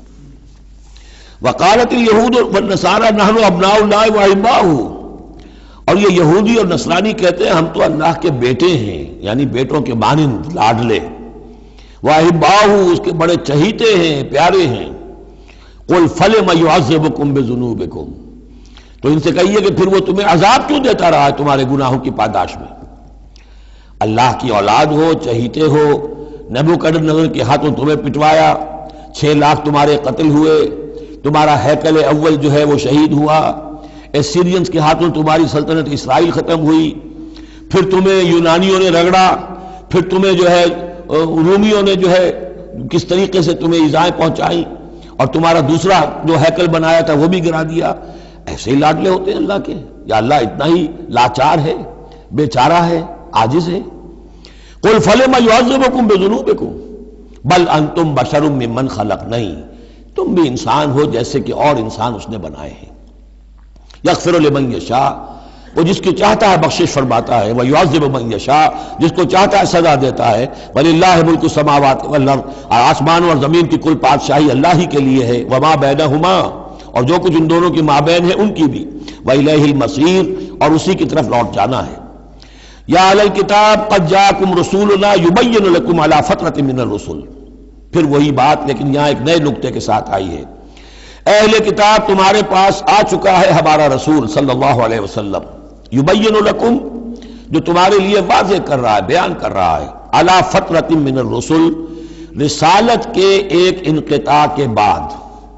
وقالت الیہود والنصارى نحن ابناء اللہ واحباؤہ، اور یہ یہودی اور نصرانی کہتے ہیں ہم تو اللہ کے بیٹے ہیں، یعنی بیٹوں کے مانند لاڈلے، واحباؤہ اس کے بڑے چہیتے ہیں، پیارے ہیں۔ قل فلم یعذبکم بذنوبکم، تو ان سے کہیے کہ پھر وہ تمہیں عذاب کیوں دیتا رہا ہے تمہارے گناہوں کی پاداش میں؟ اللہ کی اولاد ہو، چہیتے ہو، نبوکدنضر کے ہاتھوں تمہیں پٹوایا، چھ لاکھ تمہارے قتل ہوئے، تمہارا ہیکل اول جو ہے وہ شہید ہوا، ایسیرینز کے ہاتھوں تمہاری سلطنت اسرائیل ختم ہوئی، پھر تمہیں یونانیوں نے رگڑا، پھر تمہیں جو ہے رومیوں نے جو ہے کس طریقے سے تمہیں ایذائیں پہنچائی، اور تمہارا دوسرا جو ہیکل بنایا تھا وہ بھی گرا دیا۔ ایسے ہی لاڈلے ہوتے ہیں اللہ کے؟ یا اللہ اتنا ہی لاچار ہے، بیچارہ ہے، عاجز ہے؟ قل فلم یعذبکم بذنوبکم بل انتم بشر ممن خلق، نہیں، تم بھی انسان ہو جیسے کہ اور انسان اس نے بنائے ہیں۔ یغفر لمن یشاء، وہ جس کی چاہتا ہے بخشش فرماتا ہے، ویعذب من یشاء، جس کو چاہتا ہے سزا دیتا ہے۔ وللہ ملک السماوات والارض، آسمان اور زمین کی کل بادشاہی اللہ ہی کے لیے ہے، وما بینہما، اور جو کچھ ان دونوں کی مابین ہے ان کی بھی، وإلیہ المصیر، اور اسی کی طرف لوٹ جانا ہے۔ یا اہل الکتاب قد جاءکم رسولنا یبین لکم علی فترۃ من الرسل، پھر وہی بات لیکن یہاں ایک نئے نکتے کے ساتھ آئی ہے۔ اہل کتاب تمہارے پاس آ چکا ہے ہمارا رسول صلی اللہ علیہ وسلم، یبین لکم، جو تمہارے لیے واضح کر رہا ہے، بیان کر رہا ہے، علی فترۃ من الرسل، رسالت کے ایک انقطاع کے بعد۔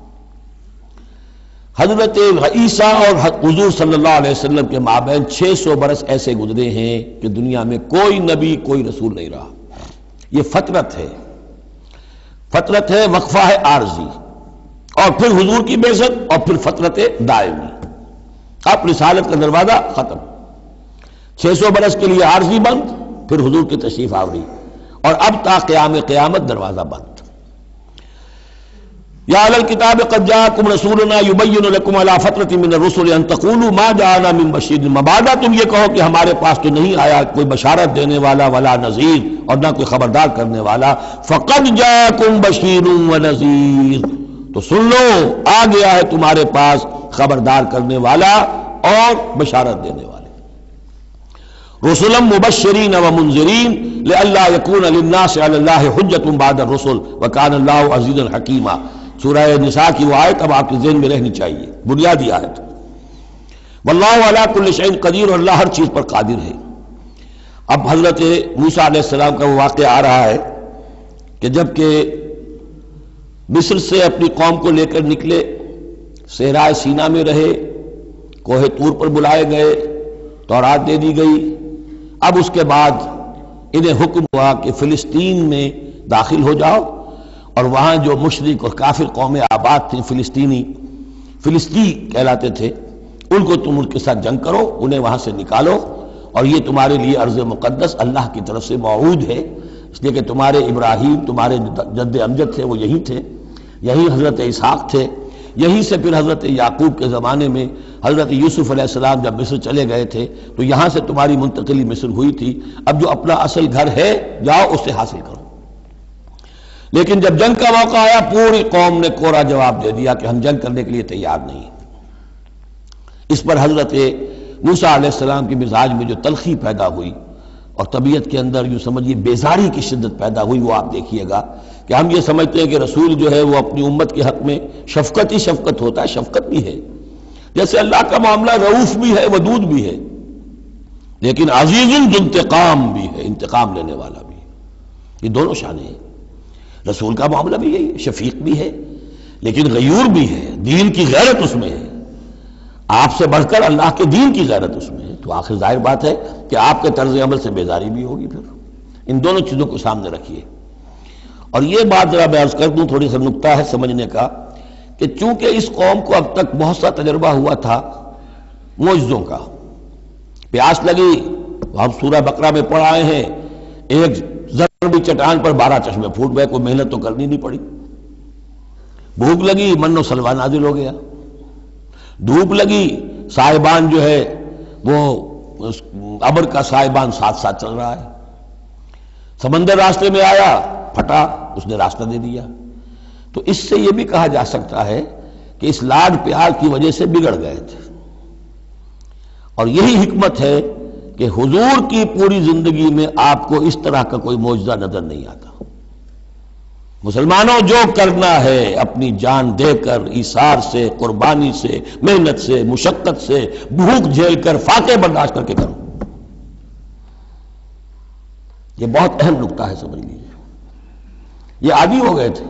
حضرت عیسیٰ اور حضور صلی اللہ علیہ وسلم کے مابین چھ سو برس ایسے گزرے ہیں کہ دنیا میں کوئی نبی کوئی رسول نہیں رہا۔ یہ فترت ہے، فترت ہے، وقفہ ہے عارضی، اور پھر حضور کی بعثت، اور پھر فترت دائمی۔ اب رسالت کا دروازہ ختم، چھ سو برس کے لیے عارضی بند، پھر حضور کی تشریف آوری، اور اب تا قیام قیامت دروازہ بند۔ یا اہل الکتاب قد جاءکم رسولنا یبین لکم علی فترۃ من الرسل ان تقولوا ما جاءنا من بشیر، مبادا تم یہ کہو کہ ہمارے پاس تو نہیں آیا کوئی بشارت دینے والا ولا نذیر، اور نہ کوئی خبردار کرنے والا۔ فقد جاءکم بشیر ونذیر، تو سن لو آ گیا ہے تمہارے پاس خبردار کرنے والا اور بشارت دینے والے۔ رسلا مبشرین ومنذرین لئلا یکون للناس علی اللہ حجۃ بعد الرسل وکان اللہ عزیزا حکیما۔ سورہ نساء کی وہ آیت اب آپ کے ذہن میں رہنی چاہیے، بنیادی آیت۔ واللہ علی کل شیء قدیر، اور اللہ ہر چیز پر قادر ہے۔ اب حضرت موسیٰ علیہ السلام کا وہ واقعہ آ رہا ہے کہ جب کہ مصر سے اپنی قوم کو لے کر نکلے، صحرائے سینا میں رہے، کوہ طور پر بلائے گئے، تورات دے دی گئی۔ اب اس کے بعد انہیں حکم ہوا کہ فلسطین میں داخل ہو جاؤ، اور وہاں جو مشرک اور کافر قومیں آباد تھیں، فلسطینی فلسطی کہلاتے تھے، ان کو تم ان کے ساتھ جنگ کرو، انہیں وہاں سے نکالو، اور یہ تمہارے لیے ارض مقدس اللہ کی طرف سے موعود ہے، اس لیے کہ تمہارے ابراہیم، تمہارے جد امجد تھے وہ یہی تھے، یہی حضرت اسحاق تھے، یہی سے پھر حضرت یعقوب کے زمانے میں حضرت یوسف علیہ السلام جب مصر چلے گئے تھے تو یہاں سے تمہاری منتقلی مصر ہوئی تھی۔ اب جو اپنا اصل گھر ہے جاؤ اسے حاصل کرو۔ لیکن جب جنگ کا موقع آیا پوری قوم نے کوڑا جواب دے دیا کہ ہم جنگ کرنے کے لیے تیار نہیں۔ اس پر حضرت موسیٰ علیہ السلام کی مزاج میں جو تلخی پیدا ہوئی اور طبیعت کے اندر یوں سمجھیے بیزاری کی شدت پیدا ہوئی، وہ آپ دیکھیے گا کہ ہم یہ سمجھتے ہیں کہ رسول جو ہے وہ اپنی امت کے حق میں شفقت ہی شفقت ہوتا ہے، شفقت بھی ہے، جیسے اللہ کا معاملہ رؤوف بھی ہے، ودود بھی ہے، لیکن عزیز ذو انتقام بھی ہے، انتقام لینے والا بھی ہے۔ یہ دونوں شانیں ہیں۔ رسول کا معاملہ بھی یہی ہے، شفیق بھی ہے لیکن غیور بھی ہے، دین کی غیرت اس میں ہے، آپ سے بڑھ کر اللہ کے دین کی غیرت اس میں ہے، تو آخر ظاہر بات ہے کہ آپ کے طرز عمل سے بیزاری بھی ہوگی۔ پھر ان دونوں چیزوں کو سامنے رکھیے۔ اور یہ بات ذرا میں عرض کر دوں، تھوڑی سا نکتہ ہے سمجھنے کا، کہ چونکہ اس قوم کو اب تک بہت سا تجربہ ہوا تھا معجزوں کا، پیاس لگی، ہم سورہ بقرہ میں پڑھ آئے ہیں، ایک بھی چٹان پر بارہ چشمے پھوٹ گئے، کوئی محنت تو کرنی نہیں پڑی۔ بھوک لگی، من و سلوہ نازل ہو گیا۔ دھوپ لگی، سائبان جو ہے وہ ابر کا سائبان ساتھ ساتھ چل رہا ہے۔ سمندر راستے میں آیا، پھٹا، اس نے راستہ دے دیا۔ تو اس سے یہ بھی کہا جا سکتا ہے کہ اس لاڈ پیار کی وجہ سے بگڑ گئے تھے، اور یہی حکمت ہے کہ حضور کی پوری زندگی میں آپ کو اس طرح کا کوئی معجزہ نظر نہیں آتا۔ مسلمانوں، جو کرنا ہے اپنی جان دے کر، ایثار سے، قربانی سے، محنت سے، مشقت سے، بھوک جھیل کر، فاقے برداشت کر کے کرو۔ یہ بہت اہم نکتہ ہے، سمجھ لیجیے۔ یہ عادی ہو گئے تھے۔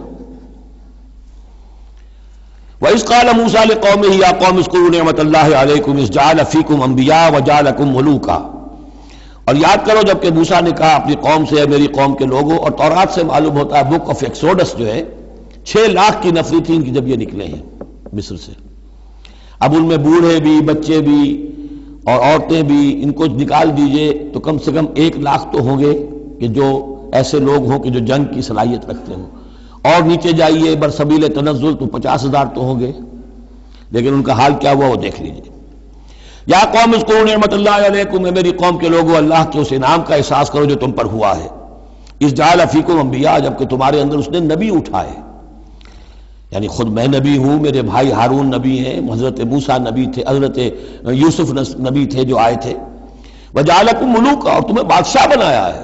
وَإِذْ قَالَ مُوسَىٰ لِقَوْمِهِ يَا قَوْمِ اذْكُرُوا نِعْمَةَ اللَّهِ عَلَيْكُمْ إِذْ جَعَلَ فِيكُمْ أَنْبِيَاءَ وَجَعَلَكُمْ مُلُوكًا، اور یاد کرو جب کہ موسیٰ نے کہا اپنی قوم سے، میری قوم کے لوگوں، اور تورات سے معلوم ہوتا ہے، بک آف ایکسوڈس جو ہے، چھ لاکھ کی نفری تھی ان کی جب یہ نکلے ہیں مصر سے۔ اب ان میں بوڑھے بھی، بچے بھی اور عورتیں بھی، ان کو نکال دیجئے تو کم سے کم ایک لاکھ تو ہوں گے کہ جو ایسے لوگ ہوں کہ جو جنگ کی صلاحیت رکھتے ہوں، اور نیچے جائیے برسبیل تنزل تو پچاس ہزار تو ہوں گے، لیکن ان کا حال کیا ہوا وہ دیکھ لیجئے۔ یا قوم اذکروا نعمت اللہ علیکم، اے میری قوم کے لوگوں، اللہ کے اس انعام کا احساس کرو جو تم پر ہوا ہے۔ اذ جعل فیکم انبیاء، جبکہ تمہارے اندر اس نے نبی اٹھائے، یعنی خود میں نبی ہوں، میرے بھائی ہارون نبی ہیں، حضرت موسیٰ نبی تھے، حضرت یوسف نبی تھے جو آئے تھے۔ وجعلکم ملوکا، اور تمہیں بادشاہ بنایا ہے۔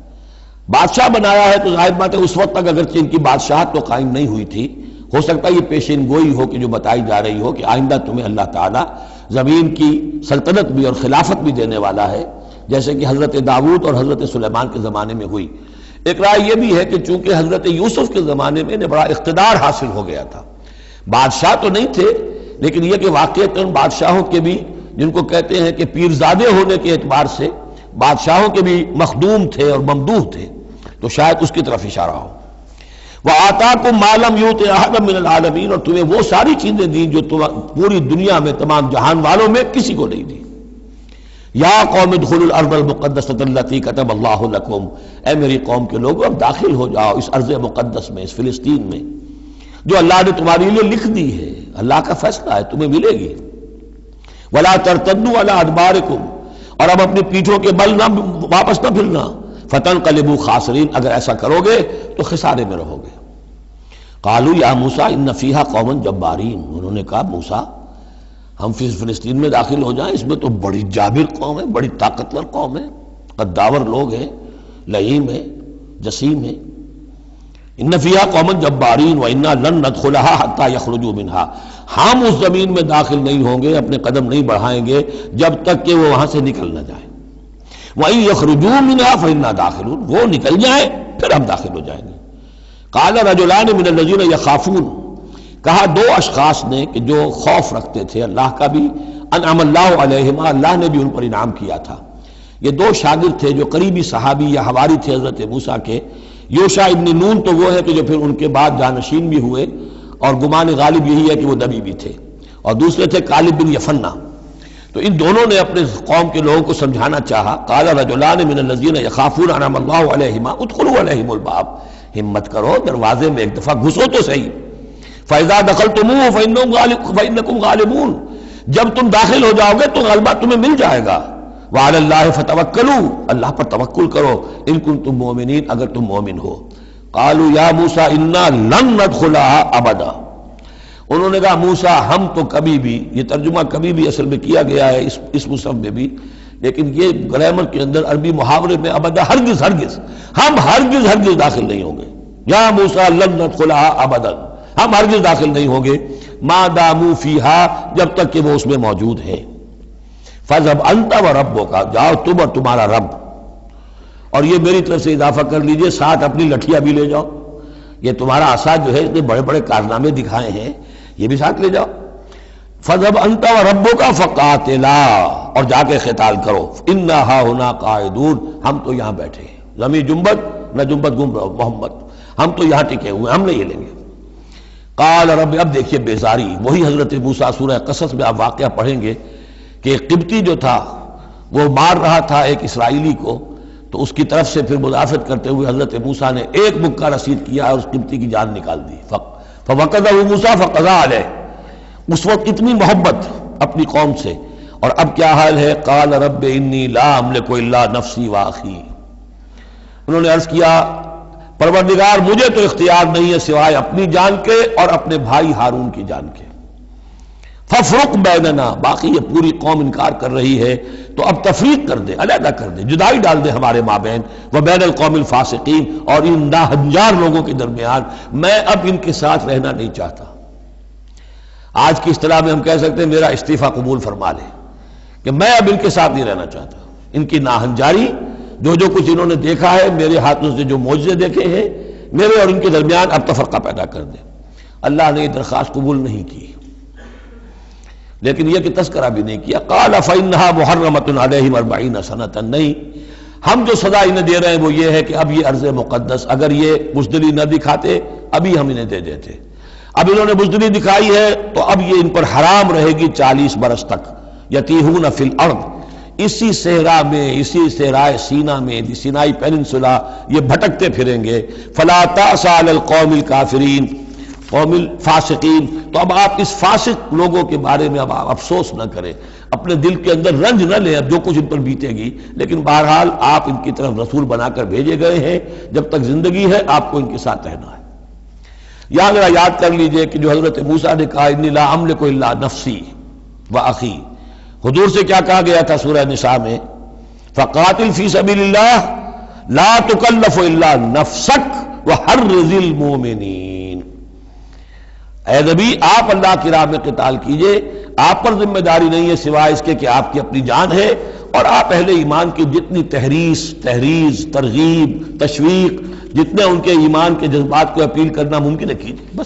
بادشاہ بنایا ہے تو ظاہر بات ہے اس وقت تک اگرچہ ان کی بادشاہت تو قائم نہیں ہوئی تھی، ہو سکتا ہے یہ پیشین گوئی ہو کہ جو بتائی جا رہی ہو کہ آئندہ تمہیں اللہ تعالیٰ زمین کی سلطنت بھی اور خلافت بھی دینے والا ہے، جیسے کہ حضرت داؤد اور حضرت سلیمان کے زمانے میں ہوئی۔ ایک رائے یہ بھی ہے کہ چونکہ حضرت یوسف کے زمانے میں انہیں بڑا اقتدار حاصل ہو گیا تھا، بادشاہ تو نہیں تھے، لیکن یہ کہ واقعتاً بادشاہوں کے بھی، جن کو کہتے ہیں کہ پیرزادے ہونے کے اعتبار سے بادشاہوں کے بھی مخدوم تھے اور ممدوح تھے، تو شاید اس کی طرف اشارہ ہو۔ وَآتَاكُم مَّا لَمْ يُؤْتِ أَحَدًا مِّنَ الْعَالَمِينَ، اور تمہیں وہ ساری چیزیں دیں جو پوری دنیا میں تمام جہان والوں میں کسی کو نہیں دی۔ یا قوم ادخلوا الارض المقدسۃ التي كتب اللہ لکم، اے میری قوم کے لوگوں اب داخل ہو جاؤ اس ارض مقدس میں، اس فلسطین میں جو اللہ نے تمہارے لیے لکھ دی ہے، اللہ کا فیصلہ ہے، تمہیں ملے گی۔ ولا ترتدوا على ادبارکم، اور اب اپنی پیٹھوں کے بل نہ واپس نہ پھرنا، فتنقلبوا خاسرین، اگر ایسا کرو گے تو خسارے میں رہو گے۔ قالوا یا موسیٰ ان فیہا قوما جبارین، انہوں نے کہا موسیٰ ہم فلسطین میں داخل ہو جائیں، اس میں تو بڑی جابر قوم ہے، بڑی طاقتور قوم ہے، قداور لوگ ہیں، لعین ہیں، جسیم ہیں۔ ان فیہا قوما جبارین وانا لن ندخلها حتى يخرجوا منها، ہم اس زمین میں داخل نہیں ہوں گے، اپنے قدم نہیں بڑھائیں گے جب تک کہ وہ وہاں سے نکل نہ جائیں۔ وَإِن يَخْرُجُوا مِنْهَا فَإِنَّا دَاخِلُونَ، وہ نکل جائیں پھر ہم داخل ہو جائیں گے۔ قَالَ رَجُلَانِ مِنَ الَّذِينَ يَخَافُونَ، کہا دو اشخاص نے کہ جو خوف رکھتے تھے اللہ کا بھی، انعم اللہ علیہما، اللہ نے بھی ان پر انعام کیا تھا۔ یہ دو شاگرد تھے جو قریبی صحابی یا حواری تھے حضرت موسیٰ کے۔ یوشع ابن نون تو وہ ہے کہ جو پھر ان کے بعد جانشین بھی ہوئے، اور گمان غالب یہی ہے کہ وہ نبی بھی تھے، اور دوسرے تھے کالب بن یفنہ۔ تو ان دونوں نے اپنے قوم کے لوگوں کو سمجھانا چاہا۔ قال رجلان من الذین یخافون انعم اللہ علیہما ادخلوا علیہم الباب، ہمت کرو دروازے میں ایک دفعہ گھسو تو صحیح۔ فاذا دخلتموہ فانکم غالبون، جب تم داخل ہو جاؤ گے تو غلبہ تمہیں مل جائے گا۔ وعلی اللہ فتوکلوا، اللہ پر توکل کرو، ان کنتم مؤمنین، اگر تم مومن ہو۔ قالوا یا موسیٰ انا لن ندخلها ابدا، انہوں نے کہا موسیٰ ہم تو کبھی بھی، یہ ترجمہ کبھی بھی اصل میں کیا گیا ہے اس اس مصحف میں بھی، لیکن یہ گرامر کے اندر عربی محاورے میں ابدا، ہرگز ہرگز، ہم ہرگز ہرگز داخل نہیں ہوں گے۔ یا موسیٰ لن ندخلها ابدا، ہم ہرگز داخل نہیں ہوں گے، ما داموا فیہا، جب تک کہ وہ اس میں موجود ہے۔ فاذهب انت وربک، جاؤ تم اور تمہارا رب، اور یہ میری طرف سے اضافہ کر لیجئے، ساتھ اپنی لٹھیاں بھی لے جاؤ، یہ تمہارا عصا جو ہے اس نے بڑے بڑے کارنامے دکھائے ہیں، یہ بھی ساتھ لے جاؤ۔ فَذْهَبْ أَنْتَ وَرَبُّكَ فَقَاتِلَا، اور جا کے قتال کرو، إِنَّا هَاهُنَا قَاعِدُونَ، ہم تو یہاں بیٹھے ہیں، زمین جنبت نہ جنبت گم رہو محمد، ہم تو یہاں ٹکے ہوئے، ہم نہیں ہلیں گے۔ قال رب، اب دیکھیے بیزاری، وہی حضرت موسیٰ سورہ قصص میں آپ واقعہ پڑھیں گے کہ قبطی جو تھا وہ مار رہا تھا ایک اسرائیلی کو، تو اس کی طرف سے پھر مدافعت کرتے ہوئے حضرت موسیٰ نے ایک مکہ رسید کیا اور اس قبطی کی جان نکال دی. فوقذہ موسیٰ فقضیٰ علیہ. اس وقت اتنی محبت اپنی قوم سے، اور اب کیا حال ہے؟ قال رب انی لا املک الا نفسی واخی. انہوں نے عرض کیا پروردگار مجھے تو اختیار نہیں ہے سوائے اپنی جان کے اور اپنے بھائی ہارون کی جان کے. ففرق بیننا. باقی یہ پوری قوم انکار کر رہی ہے تو اب تفریق کر دے، علیحدہ کر دے، جدائی ڈال دے ہمارے مابین، وبین القوم الفاسقین، اور ان ناہنجار لوگوں کے درمیان. میں اب ان کے ساتھ رہنا نہیں چاہتا. آج کی اصطلاح میں ہم کہہ سکتے ہیں میرا استعفیٰ قبول فرما لے، کہ میں اب ان کے ساتھ نہیں رہنا چاہتا. ان کی ناہنجاری، جو جو کچھ انہوں نے دیکھا ہے، میرے ہاتھوں سے جو معجزے دیکھے ہیں، میرے اور ان کے درمیان اب تفرقہ پیدا کر دے. اللہ نے یہ درخواست قبول نہیں کی، لیکن یہ کہ تذکرہ بھی نہیں کیا. قال فإنها محرمۃ علیہم اربعین سنۃ. نہیں، ہم جو سزا انہیں دے رہے ہیں وہ یہ ہے کہ اب یہ ارض مقدس، اگر یہ بزدلی نہ دکھاتے ابھی ہم انہیں دے دیتے. اب انہوں نے بزدلی دکھائی ہے تو اب یہ ان پر حرام رہے گی چالیس برس تک. یتیہون فی الارض. اسی صحرا میں، اسی صحرائے سینا میں، سینائی پیننسولا، یہ بھٹکتے پھریں گے. فلا تأس علی القوم الکافرین قوم الفاسقین. تو اب آپ اس فاسق لوگوں کے بارے میں اب آپ افسوس نہ کریں، اپنے دل کے اندر رنج نہ لیں اب جو کچھ ان پر بیتے گی. لیکن بہرحال آپ ان کی طرف رسول بنا کر بھیجے گئے ہیں، جب تک زندگی ہے آپ کو ان کے ساتھ رہنا ہے. یہاں ذرا یاد کر لیجئے کہ جو حضرت موسیٰ نے کہا انی لا املک الا نفسی واخی، حضور سے کیا کہا گیا تھا سورہ نساء میں؟ فقاتل فی سبیل اللہ لا تکلف الا نفسک وحرض المؤمنین. اے نبی آپ اللہ کی راہ میں قتال کیجئے، آپ پر ذمہ داری نہیں ہے سوائے اس کے کہ آپ کی اپنی جان ہے، اور آپ اہل ایمان کی جتنی تحریص، تحریض، ترغیب، تشویق، جتنے ان کے ایمان کے جذبات کو اپیل کرنا ممکن ہے کیجئے بس.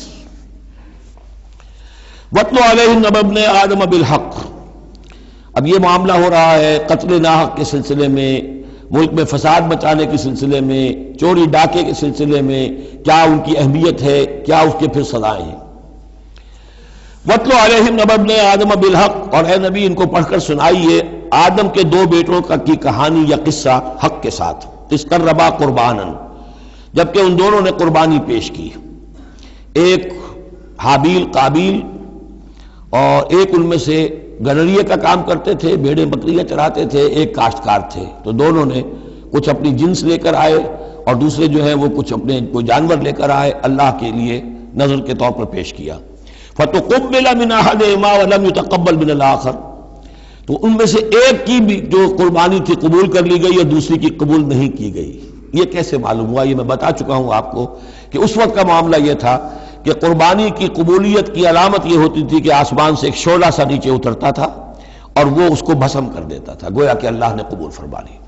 وَاتْلُ عَلَيْهِمْ نَبَأَ ابْنَيْ آدَمَ بِالْحَقِّ. اب یہ معاملہ ہو رہا ہے قتل ناحق کے سلسلے میں، ملک میں فساد مچانے کے سلسلے میں، چوری ڈاکے کے سلسلے میں، کیا ان کی اہمیت ہے، کیا اس کے پھر سزائیں ہیں. وَاتْلُ عَلَيْهِمْ نَبَأَ ابْنَيْ آدَمَ بِالْحَقِّ. اور اے نبی ان کو پڑھ کر سنائیے آدم کے دو بیٹوں کا کی کہانی یا قصہ حق کے ساتھ. اِذْ قَرَّبَا قُرْبَانًا. جبکہ ان دونوں نے قربانی پیش کی، ایک حابیل قابیل، اور ایک ان میں سے گنریے کا کام کرتے تھے، بھیڑیں بکریاں چراتے تھے، ایک کاشتکار تھے. تو دونوں نے کچھ اپنی جنس لے کر آئے اور دوسرے جو ہیں وہ کچھ اپنے کوئی جانور لے کر آئے، اللہ کے لیے نذر کے طور پر پیش کیا. فَتُقُبِّلَ مِنْ أَحَدِهِمَا وَلَمْ يُتَقَبَّلْ مِنَ الْآخَرِ. تو ان میں سے ایک کی بھی جو قربانی تھی قبول کر لی گئی اور دوسری کی قبول نہیں کی گئی. یہ کیسے معلوم ہوا؟ یہ میں بتا چکا ہوں آپ کو کہ اس وقت کا معاملہ یہ تھا کہ قربانی کی قبولیت کی علامت یہ ہوتی تھی کہ آسمان سے ایک شعلہ سا نیچے اترتا تھا اور وہ اس کو بھسم کر دیتا تھا، گویا کہ اللہ نے قبول فرما لی.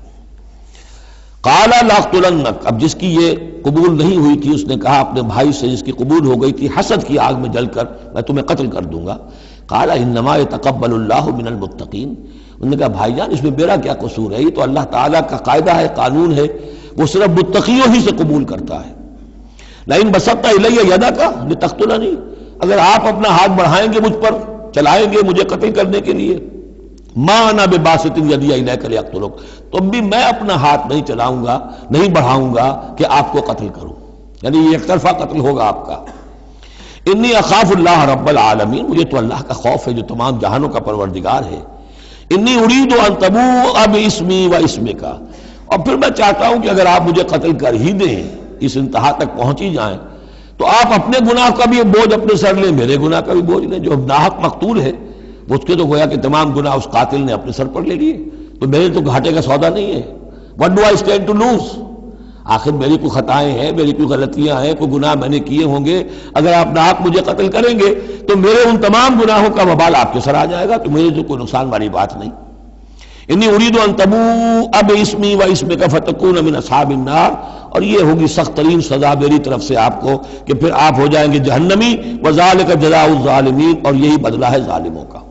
قال لأقتلنک. اب جس کی یہ قبول نہیں ہوئی تھی اس نے کہا اپنے بھائی سے جس کی قبول ہو گئی تھی حسد کی آگ میں جل کر میں تمہیں قتل کر دوں گا. قال انما يتقبل اللہ من المتقین. انہوں نے کہا بھائی جان اس میں میرا کیا قصور ہے، یہ تو اللہ تعالیٰ کا قاعدہ ہے، قانون ہے، وہ صرف متقیوں ہی سے قبول کرتا ہے. لئن بسطت الی یدک لتقتلنی. اگر آپ اپنا ہاتھ بڑھائیں گے مجھ پر، چلائیں گے مجھے قتل کرنے کے لیے، ما انا بباسط یدی الیک لیقتلک، تو بھی میں اپنا ہاتھ نہیں چلاؤں گا، نہیں بڑھاؤں گا کہ آپ کو قتل کروں. یعنی یہ ایک طرفہ قتل ہوگا آپ کا. انی اخاف اللہ رب العالمین. مجھے تو اللہ کا خوف ہے جو تمام جہانوں کا پروردگار ہے. انی ارید ان تبوء باسمی و اسمک. اور پھر میں چاہتا ہوں کہ اگر آپ مجھے قتل کر ہی دیں، اس انتہا تک پہنچ ہی جائیں، تو آپ اپنے گناہ کا بھی بوجھ اپنے سر لیں، میرے گناہ کا بھی بوجھ لیں. جو ناحق مقتول ہے اس کے تو گویا کہ تمام گناہ اس قاتل نے اپنے سر پر لے لیے، تو میرے تو گھاٹے کا سودا نہیں ہے. What do I stand to lose؟ آخر میری کوئی خطائیں ہیں، میری کوئی غلطیاں ہیں، کوئی گناہ میں نے کیے ہوں گے. اگر آپ ناحق مجھے قتل کریں گے تو میرے ان تمام گناہوں کا وبال آپ کے سر آ جائے گا، تو میرے تو کوئی نقصان والی بات نہیں. انی ارید ان تبوء باسمی و اسمک فتکون من اصحاب النار. اور یہ ہوگی سخت ترین سزا میری طرف سے آپ کو کہ پھر آپ ہو جائیں گے جہنمی. وذالک جزاء الظالمین. اور یہی بدلہ ہے ظالموں کا.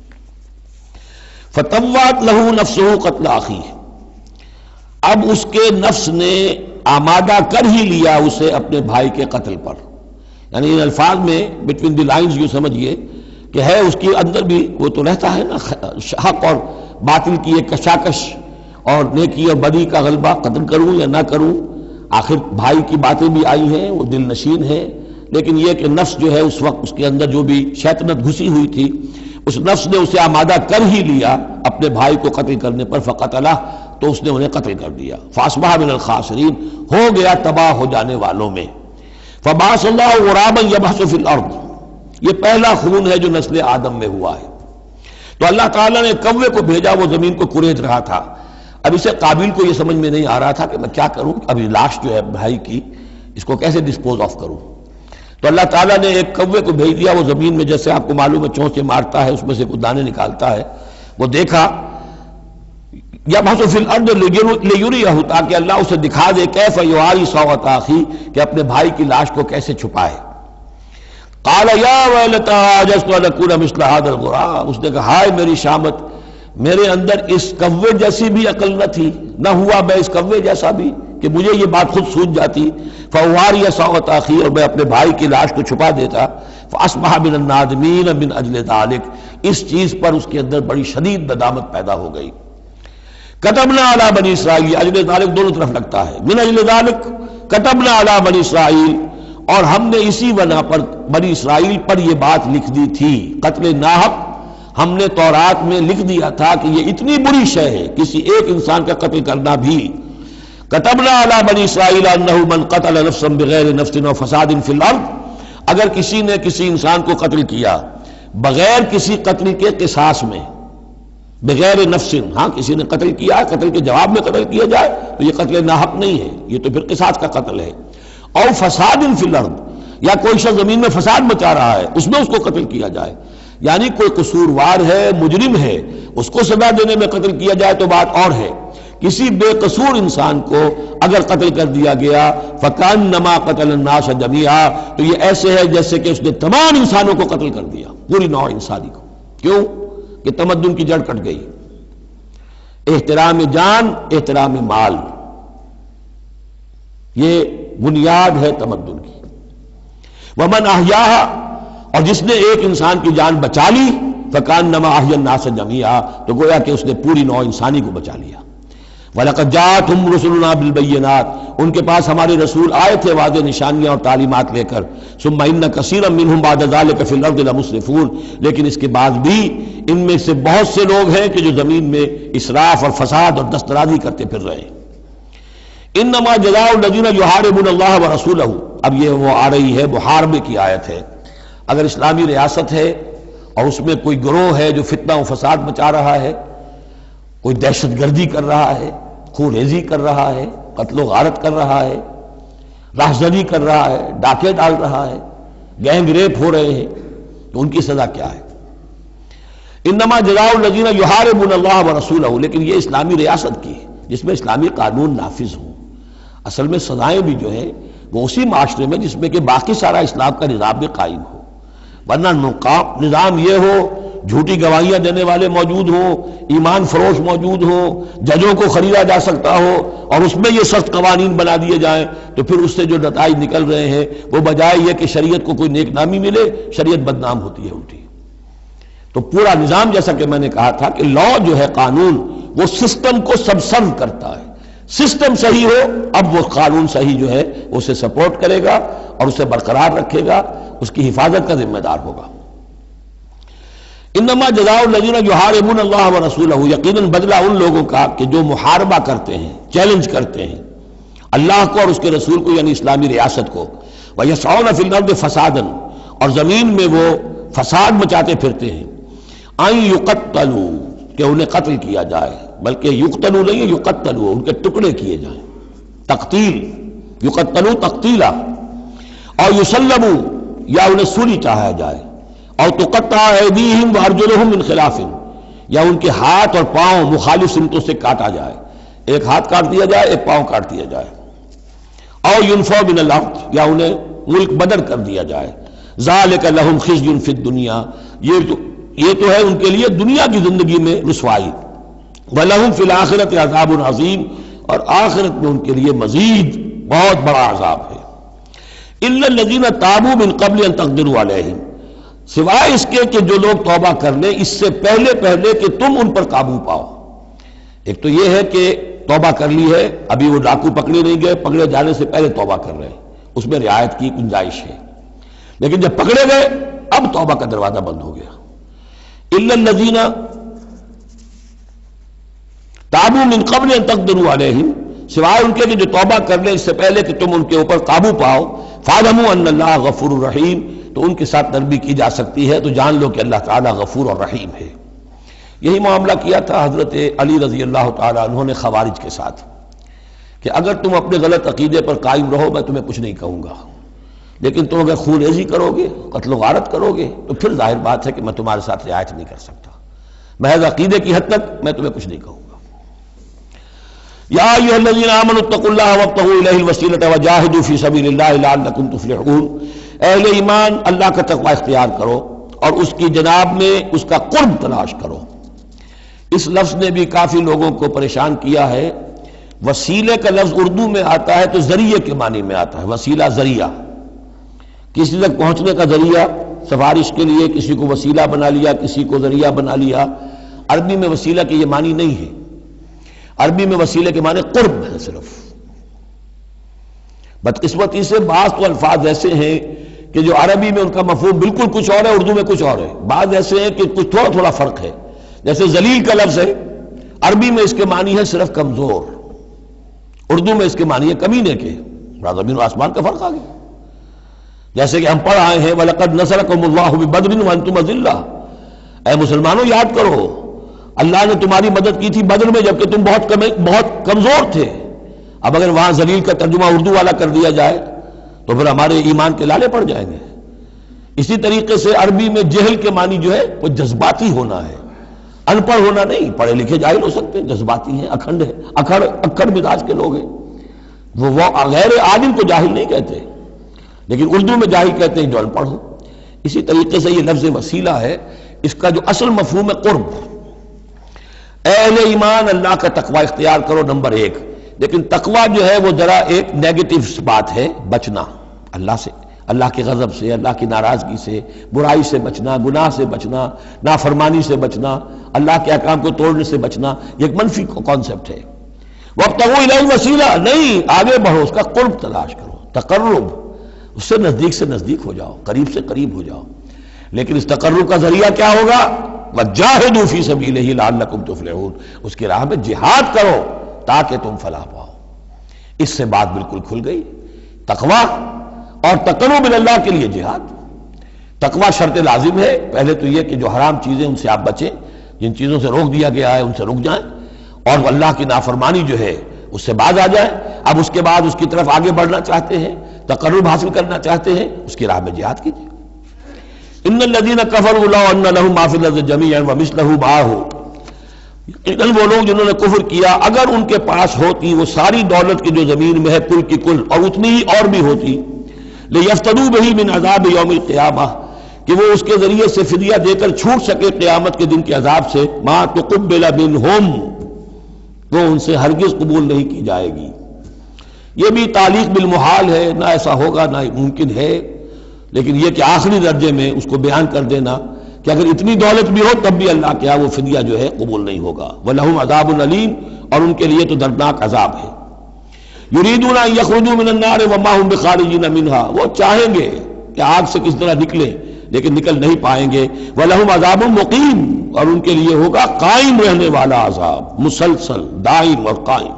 فتوات لہ نفسہ قتل اخیہ. اب اس کے نفس نے آمادہ کر ہی لیا اسے اپنے بھائی کے قتل پر. یعنی ان الفاظ میں بٹوین دی لائنز یوں سمجھیے کہ ہے اس کے اندر بھی وہ تو رہتا ہے نا حق اور باطل کی ایک کشاکش اور نیکی اور بدی کا غلبہ، قتل کروں یا نہ کروں، آخر بھائی کی باتیں بھی آئی ہیں، وہ دل نشین ہے، لیکن یہ کہ نفس جو ہے اس وقت اس کے اندر جو بھی شیطنت گھسی ہوئی تھی، اس نفس نے اسے آمادہ کر ہی لیا اپنے بھائی کو قتل کرنے پر، فقتلہ، تو اس نے انہیں قتل کر دیا، فاصبح من الخاسرین، ہو گیا تباہ ہو جانے والوں میں۔ فبعث اللہ غرابا یبحث فی الارض، یہ پہلا خون ہے جو نسل آدم میں ہوا ہے۔ تو اللہ تعالیٰ نے کوے کو بھیجا، وہ زمین کو کریج رہا تھا۔ اب اسے قابل کو یہ سمجھ میں نہیں آ رہا تھا کہ میں کیا کروں، ابھی لاش جو ہے بھائی کی، اس کو کیسے ڈسپوز آف کروں۔ تو اللہ تعالیٰ نے ایک کوے کو بھیج دیا، وہ زمین میں جیسے آپ کو معلوم ہے چونچے مارتا ہے، اس میں سے کچھ دانے نکالتا ہے، وہ دیکھا یبحث فی الارض لیریہ، تاکہ اللہ اسے دکھا دے کیف یواری سوءۃ اخی، کہ اپنے بھائی کی لاش کو کیسے چھپائے۔ قال یا ویلتی عجزت ان اکون مثل ھذا الغراب، اس نے کہا ہائے میری شامت، میرے اندر اس کوے جیسی بھی عقل نہ تھی، نہ ہوا میں اس کوے جیسا بھی کہ مجھے یہ بات خود سوچ جاتی، فواری سوءۃ اخی، اور میں اپنے بھائی کی لاش کو چھپا دیتا، فاصبح من النادمین من اجل ذلک، اس چیز پر اس کے اندر بڑی شدید ندامت پیدا ہو گئی۔ کتبنا علی بنی اسرائیل، اجل ذلک دونوں طرف لگتا ہے، من اجل ذلک کتبنا علی بنی اسرائیل، اور ہم نے اسی بنا پر بنی اسرائیل پر یہ بات لکھ دی تھی، قتل ناحق ہم نے تورات میں لکھ دیا تھا کہ یہ اتنی بری شے ہے کسی ایک انسان کا قتل کرنا بھی۔ کتبنا علی بنی اسرائیل انہ من قتل نفسا بغیر نفس و فساد فی الارض، اگر کسی نے کسی انسان کو قتل کیا بغیر کسی قتل کے قصاص میں، بغیر نفس، ہاں کسی نے قتل کیا، قتل کے جواب میں قتل کیا جائے تو یہ قتل ناحق نہیں ہے، یہ تو پھر قصاص کا قتل ہے۔ اور فساد فی الارض، یا کوئی شخص زمین میں فساد مچا رہا ہے اس میں اس کو قتل کیا جائے، یعنی کوئی قصوروار ہے، مجرم ہے، اس کو سزا دینے میں قتل کیا جائے تو بات اور ہے، کسی بے قصور انسان کو اگر قتل کر دیا گیا فکأنما قتل الناس جميعا، تو یہ ایسے ہے جیسے کہ اس نے تمام انسانوں کو قتل کر دیا، پوری نوع انسانی کو۔ کیوں کہ تمدن کی جڑ کٹ گئی، احترام جان، احترام مال، یہ بنیاد ہے تمدن کی۔ ومن احیاھا، اور جس نے ایک انسان کی جان بچا لی، فکأنما احیا الناس جميعا، تو گویا کہ اس نے پوری نوع انسانی کو بچا لیا۔ وَلَقَدْ جَاءَتْهُمْ رُسُلُنَا بِالْبَيِّنَاتِ، ان کے پاس ہمارے رسول آئے تھے واضح نشانیاں اور تعلیمات لے کر، ثُمَّ إِنَّ كَثِيرًا مِّنْهُمْ بَعْدَ ذَلِكَ فِي الْأَرْضِ لَمُسْرِفُونَ، لیکن اس کے بعد بھی ان میں سے بہت سے لوگ ہیں کہ جو زمین میں اسراف اور فساد اور دسترازی کرتے پھر رہے ہیں۔ انما جزاء الذین یحاربون اللہ ورسولہ، اب یہ وہ آ رہی ہے محاربے کی آیت ہے۔ اگر اسلامی ریاست ہے اور اس میں کوئی گروہ ہے جو فتنہ و فساد مچا رہا ہے، کوئی دہشت گردی کر رہا ہے، خون ریزی کر رہا ہے، قتل و غارت کر رہا ہے، راہزنی کر رہا ہے، ڈاکے ڈال رہا ہے، گینگ ریپ ہو رہے ہیں، تو ان کی سزا کیا ہے؟ انما جزاء الذین یحاربون اللہ ورسولہ، لیکن یہ اسلامی ریاست کی ہے جس میں اسلامی قانون نافذ ہوں۔ اصل میں سزائیں بھی جو ہے وہ اسی معاشرے میں جس میں کہ باقی سارا اسلام کا نظام بھی قائم ہو، ورنہ نظام یہ ہو جھوٹی گواہیاں دینے والے موجود ہوں، ایمان فروش موجود ہوں، ججوں کو خریدا جا سکتا ہو، اور اس میں یہ سخت قوانین بنا دیے جائیں، تو پھر اس سے جو نتائج نکل رہے ہیں وہ بجائے یہ کہ شریعت کو کوئی نیک نامی ملے، شریعت بدنام ہوتی ہے الٹی۔ تو پورا نظام، جیسا کہ میں نے کہا تھا کہ لا جو ہے، قانون، وہ سسٹم کو سبسرو کرتا ہے، سسٹم صحیح ہو اب وہ قانون صحیح جو ہے اسے سپورٹ کرے گا اور اسے برقرار رکھے گا، اس کی حفاظت کا ذمہ دار ہوگا۔ انما جزاء الذین یحاربون اللہ ورسولہ، یقیناً بدلہ ان لوگوں کا کہ جو محاربہ کرتے ہیں، چیلنج کرتے ہیں اللہ کو اور اس کے رسول کو، یعنی اسلامی ریاست کو، ویسعون فی الارض فسادا، اور زمین میں وہ فساد مچاتے پھرتے ہیں، ان یقتلوا، کہ انہیں قتل کیا جائے، بلکہ یقتلوا نہیں ہے، یقتلوا، ان کے ٹکڑے کیے جائیں، تقتیل، یقتلوا تقتیلا، اور یسلبوا، یا انہیں سولی چاہا جائے، اور تقطع ایدیہم وارجلہم من خلاف، یا ان کے ہاتھ اور پاؤں مخالف سمتوں سے کاٹا جائے، ایک ہاتھ کاٹ دیا جائے، ایک پاؤں کاٹ دیا جائے، اور ینفوا من الارض، یا انہیں ملک بدر کر دیا جائے، ذالک لہم خزی فی الدنیا، یہ تو یہ تو ہے ان کے لیے دنیا کی زندگی میں رسوائی، وَلَهُمْ فِي الْآخِرَةِ عَذَابٌ عَظِيمٌ، اور آخرت میں ان کے لیے مزید بہت بڑا عذاب ہے۔ إِلَّا الَّذِينَ تَابُوا مِن قَبْلِ أَن تَقْدِرُوا عَلَيْهِمْ، سوائے اس کے کہ جو لوگ توبہ کر لیں اس سے پہلے پہلے کہ تم ان پر قابو پاؤ۔ ایک تو یہ ہے کہ توبہ کر لی ہے، ابھی وہ ڈاکو پکڑے نہیں گئے، پکڑے جانے سے پہلے توبہ کر رہے ہیں، اس میں رعایت کی گنجائش ہے، لیکن جب پکڑے گئے اب توبہ کا دروازہ بند ہو گیا۔ الا الذین تابوا من قبل ان تقدروا علیہم، سوائے ان کے کہ جو توبہ کر لیں اس سے پہلے کہ تم ان کے اوپر قابو پاؤ، فاعلموا ان اللہ غفور الرحیم، تو ان کے ساتھ نرمی کی جا سکتی ہے، تو جان لو کہ اللہ تعالیٰ غفور اور رحیم ہے۔ یہی معاملہ کیا تھا حضرت علی رضی اللہ تعالیٰ عنہ نے خوارج کے ساتھ کہ اگر تم اپنے غلط عقیدے پر قائم رہو میں تمہیں کچھ نہیں کہوں گا، لیکن تم اگر خون ریزی کرو گے، قتل و غارت کرو گے، تو پھر ظاہر بات ہے کہ میں تمہارے ساتھ رعایت نہیں کر سکتا، محض عقیدے کی حد تک میں تمہیں کچھ نہیں کہوں گا۔ یا ایھا الذین آمنوا اتقوا اللہ وابتغوا الیہ الوسیلۃ وجاہدوا فی سبیل اللہ لعلکم تفلحون، اہل ایمان اللہ کا تقوی اختیار کرو اور اس کی جناب میں اس کا قرب تلاش کرو۔ اس لفظ نے بھی کافی لوگوں کو پریشان کیا ہے۔ وسیلے کا لفظ اردو میں آتا ہے تو ذریعے کے معنی میں آتا ہے، وسیلہ ذریعہ، کسی تک پہنچنے کا ذریعہ، سفارش کے لیے کسی کو وسیلہ بنا لیا، کسی کو ذریعہ بنا لیا۔ عربی میں وسیلہ کے یہ معنی نہیں ہے، عربی میں وسیلے کے معنی قرب ہے صرف۔ بدقسمتی سے بعض تو الفاظ ایسے ہیں کہ جو عربی میں ان کا مفہوم بالکل کچھ اور ہے، اردو میں کچھ اور ہے، بعض ایسے ہیں کہ کچھ تھوڑا تھوڑا فرق ہے۔ جیسے ذلیل کا لفظ ہے، عربی میں اس کے معنی ہے صرف کمزور، اردو میں اس کے معنی ہے کمینے کے، زمین و آسمان کا فرق آ گیا۔ جیسے کہ ہم پڑھ آئے ہیں وَلَقَدْ نَصَرَكُمُ اللَّهُ بِبَدْرٍ وَأَنْتُمْ أَذِلَّةٌ، اے مسلمانوں یاد کرو اللہ نے تمہاری مدد کی تھی بدر میں جبکہ تم بہت کم بہت کمزور تھے۔ اب اگر وہاں ذلیل کا ترجمہ اردو والا کر دیا جائے تو پھر ہمارے ایمان کے لالے پڑ جائیں گے۔ اسی طریقے سے عربی میں جہل کے معنی جو ہے وہ جذباتی ہونا ہے، ان پڑھ ہونا نہیں، پڑھے لکھے جاہل ہو سکتے ہیں، جذباتی ہیں، اکھنڈ ہے، اکھڑ اکھڑ مزاج کے لوگ ہیں، وہ وہ غیر عالم کو جاہل نہیں کہتے، لیکن اردو میں جاہل کہتے ہیں جو ان پڑھ ہو۔ اسی طریقے سے یہ لفظ وسیلہ ہے، اس کا جو اصل مفہوم ہے قرب۔ اہل ایمان اللہ کا تقوی اختیار کرو نمبر ایک، لیکن تقوی جو ہے وہ ذرا ایک نیگیٹو بات ہے، بچنا اللہ سے، اللہ کے غضب سے، اللہ کی ناراضگی سے، برائی سے بچنا، گناہ سے بچنا، نافرمانی سے بچنا، اللہ کے احکام کو توڑنے سے بچنا، یہ ایک منفی کانسیپٹ ہے۔ وابتغوا الیہ الوسیلہ، نہیں، آگے بڑھو، اس کا قرب تلاش کرو، تقرب، اس سے نزدیک سے نزدیک ہو جاؤ، قریب سے قریب ہو جاؤ۔ لیکن اس تقرب کا ذریعہ کیا ہوگا؟ وجاہدوا فی سبیلہ لعلکم تفلحون، اس کی راہ میں جہاد کرو تاکہ تم فلاح پاؤ۔ اس سے بات بالکل کھل گئی، تقوی اور تقرب اللہ کے لیے جہاد۔ تقوی شرط لازم ہے، پہلے تو یہ کہ جو حرام چیزیں ان سے آپ بچیں، جن چیزوں سے روک دیا گیا ہے ان سے رک جائیں، اور اللہ کی نافرمانی جو ہے اس سے باز آ جائیں۔ اب اس کے بعد اس کی طرف آگے بڑھنا چاہتے ہیں، تقرب حاصل کرنا چاہتے ہیں، اس کی راہ میں جہاد کیجیے۔ ان الذین کفروا لو ان لهم ما فی الارض جمیعا ومثلہ معہ، لیکن وہ لوگ جنہوں نے کفر کیا اگر ان کے پاس ہوتی وہ ساری دولت کی جو زمین میں ہے کل کی کل، اور اتنی ہی اور بھی ہوتی، لیفتدوا بہ من عذاب یوم القیامہ، کہ وہ اس کے ذریعے سے فدیہ دے کر چھوٹ سکے قیامت کے دن کے عذاب سے، ما تقبل منہم، وہ ان سے ہرگز قبول نہیں کی جائے گی۔ یہ بھی تعلیق بالمحال ہے، نہ ایسا ہوگا نہ ممکن ہے، لیکن یہ کہ آخری درجے میں اس کو بیان کر دینا کہ اگر اتنی دولت بھی ہو تب بھی اللہ کیا وہ فدیہ جو ہے قبول نہیں ہوگا۔ وَلَهُمْ عَذَابٌ عَلِيمٌ، اور ان کے لیے تو دردناک عذاب ہے۔ يُرِيدُونَ أَن يَخْرُجُوا مِنَ النَّارِ وَمَا هُمْ بِخَارِجِينَ مِنْهَا، وہ چاہیں گے کہ آگ سے کس طرح نکلیں لیکن نکل نہیں پائیں گے۔ وَلَهُمْ عَذَابٌ مُقِيمٌ، اور ان کے لیے ہوگا قائم رہنے والا عذاب، مسلسل دائم اور قائم۔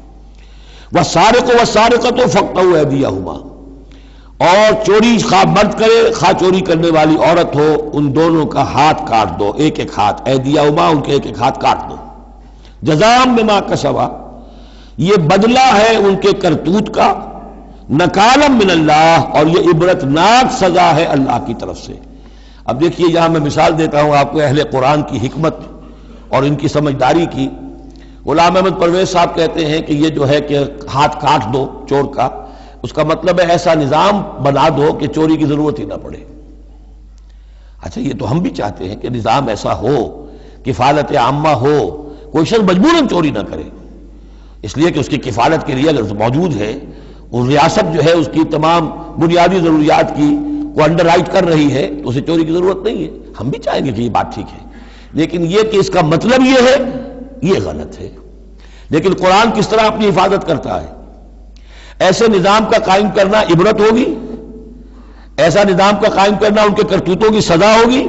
وَالسَّارِقُ وَالسَّارِقَةُ فَاقْطَعُوا أَيْدِيَهُمَا، اور چوری خواہ مرد کرے خواہ چوری کرنے والی عورت ہو، ان دونوں کا ہاتھ کاٹ دو، ایک ایک ہاتھ، ایدیہما، ان کے ایک ایک ہاتھ کاٹ دو۔ جزاء بما کسبا، یہ بدلہ ہے ان کے کرتوت کا، نکالا من اللہ، اور یہ عبرتناک سزا ہے اللہ کی طرف سے۔ اب دیکھیے یہاں میں مثال دیتا ہوں آپ کو اہل قرآن کی حکمت اور ان کی سمجھداری کی۔ غلام احمد پرویز صاحب کہتے ہیں کہ یہ جو ہے کہ ہاتھ کاٹ دو چور کا، اس کا مطلب ہے ایسا نظام بنا دو کہ چوری کی ضرورت ہی نہ پڑے۔ اچھا یہ تو ہم بھی چاہتے ہیں کہ نظام ایسا ہو، کفالت عامہ ہو، کوئی شخص مجبوراً چوری نہ کرے، اس لیے کہ اس کی کفالت کے لیے اگر موجود ہے، وہ ریاست جو ہے اس کی تمام بنیادی ضروریات کی کو انڈر رائٹ کر رہی ہے تو اسے چوری کی ضرورت نہیں ہے۔ ہم بھی چاہیں گے کہ یہ بات ٹھیک ہے، لیکن یہ کہ اس کا مطلب یہ ہے، یہ غلط ہے۔ لیکن قرآن کس طرح اپنی حفاظت کرتا ہے؟ ایسے نظام کا قائم کرنا عبرت ہوگی، ایسا نظام کا قائم کرنا ان کے کرتوتوں کی سزا ہوگی۔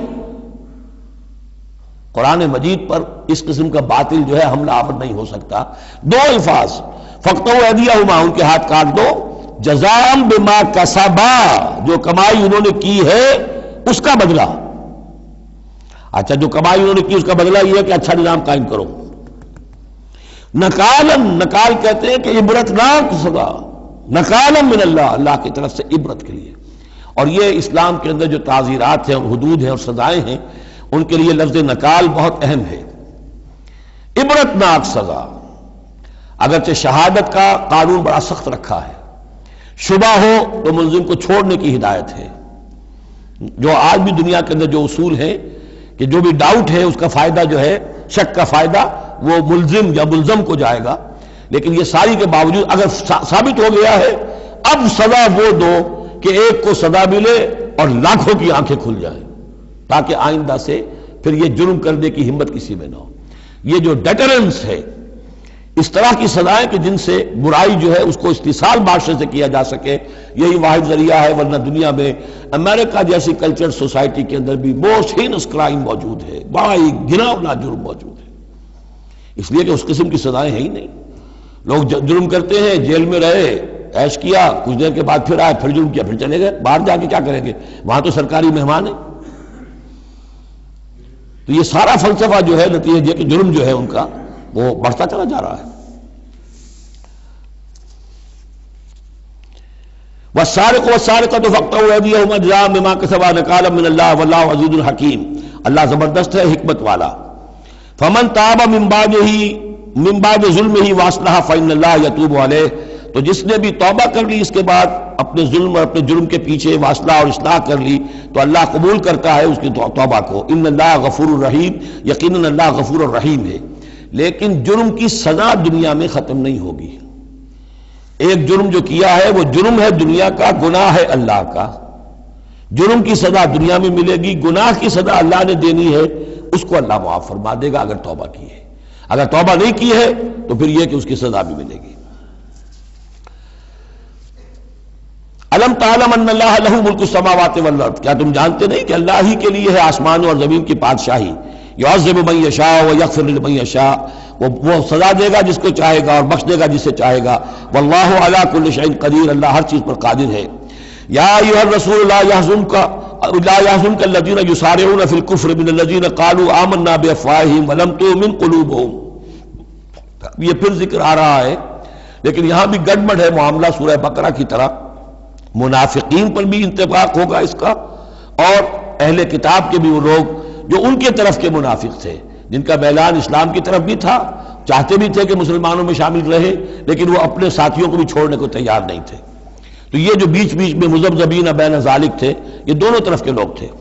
قرآن مجید پر اس قسم کا باطل جو ہے حملہ آور نہیں ہو سکتا۔ دو الفاظ، فَاقْطَعُوا أَيْدِيَهُمَا، ان کے ہاتھ کاٹ دو، جزاء بما کسبا، جو کمائی انہوں نے کی ہے اس کا بدلہ۔ اچھا، جو کمائی انہوں نے کی اس کا بدلہ یہ ہے کہ اچھا نظام قائم کرو۔ نکالن، نکال کہتے ہیں کہ عبرتناک سزا، نکالن من اللہ، اللہ کی طرف سے عبرت کے لیے۔ اور یہ اسلام کے اندر جو تعزیرات ہیں اور حدود ہیں اور سزائیں ہیں، ان کے لیے لفظ نکال بہت اہم ہے۔ عبرتناک سزا، اگرچہ شہادت کا قانون بڑا سخت رکھا ہے، شبہ ہو تو ملزم کو چھوڑنے کی ہدایت ہے۔ جو آج بھی دنیا کے اندر جو اصول ہے کہ جو بھی ڈاؤٹ ہے اس کا فائدہ جو ہے، شک کا فائدہ وہ ملزم یا ملزم کو جائے گا، لیکن یہ ساری کے باوجود اگر ثابت ہو گیا ہے، اب سزا وہ دو کہ ایک کو سزا ملے اور لاکھوں کی آنکھیں کھل جائیں، تاکہ آئندہ سے پھر یہ جرم کرنے کی ہمت کسی میں نہ ہو۔ یہ جو ڈیٹرنس ہے، اس طرح کی سزائیں کہ جن سے برائی جو ہے اس کو استحصال معاشرے سے کیا جا سکے، یہی واحد ذریعہ ہے۔ ورنہ دنیا میں امریکہ جیسی کلچر سوسائٹی کے اندر بھی موسٹ ہینس کرائم موجود ہے، بڑا ہی گھناؤنا جرم موجود ہے، اس لیے کہ اس قسم کی سزائیں ہیں ہی نہیں۔ لوگ جرم کرتے ہیں، جیل میں رہے، عیش کیا، کچھ دیر کے بعد پھر آئے، پھر جرم کیا، پھر چلے گئے، باہر جا کے کیا کریں گے، وہاں تو سرکاری مہمان ہیں۔ تو یہ سارا فلسفہ جو ہے نتیجہ کہ جرم جو ہے ان کا وہ بڑھتا چلا جا رہا ہے۔ والسارق والسارقۃ فاقطعوا أيديهما جزاء بما كسبا نكالا من الله والله عزيز حكيم، اللہ زبردست ہے، حکمت والا۔ فمن تاب من بعده من بعد ظلمه واصلح فإن الله يتوب عليه، تو جس نے بھی توبہ کر لی اس کے بعد اپنے ظلم اور اپنے جرم کے پیچھے واصلہ اور اصلاح کر لی تو اللہ قبول کرتا ہے اس کی توبہ کو۔ ان اللہ غفور الرحیم، یقیناً اللہ غفور الرحیم ہے۔ لیکن جرم کی سزا دنیا میں ختم نہیں ہوگی۔ ایک جرم جو کیا ہے وہ جرم ہے دنیا کا، گناہ ہے اللہ کا۔ جرم کی سزا دنیا میں ملے گی، گناہ کی سزا اللہ نے دینی ہے، اس کو اللہ معاف فرما دے گا اگر توبہ کی ہے۔ اگر توبہ نہیں کی ہے تو پھر یہ کہ اس کی سزا بھی ملے گی۔ الم تعلم ان اللہ لہ ملک السماوات والارض، کیا تم جانتے نہیں کہ اللہ ہی کے لیے ہے آسمانوں اور زمین کی بادشاہی۔ یعذب من یشاء ویغفر لمن یشاء، وہ وہ سزا دے گا جس کو چاہے گا اور بخش دے گا جسے چاہے گا۔ واللہ علی کل شیء قدیر، اللہ ہر چیز پر قادر ہے۔ یا ایھا الرسول لا یحزنک لا یحزنک الذین یسارعون فی الکفر من الذین قالوا آمنا بافواہہم ولم تؤمن قلوبہم۔ یہ پھر ذکر آ رہا ہے، لیکن یہاں بھی گڑبڑ ہے معاملہ سورہ بقرہ کی طرح۔ منافقین پر بھی انطباق ہوگا اس کا، اور اہل کتاب کے بھی وہ لوگ جو ان کے طرف کے منافق تھے، جن کا میلان اسلام کی طرف بھی تھا، چاہتے بھی تھے کہ مسلمانوں میں شامل رہے، لیکن وہ اپنے ساتھیوں کو بھی چھوڑنے کو تیار نہیں تھے۔ تو یہ جو بیچ بیچ میں مذبذبین بین ذالک تھے، یہ دونوں طرف کے لوگ تھے۔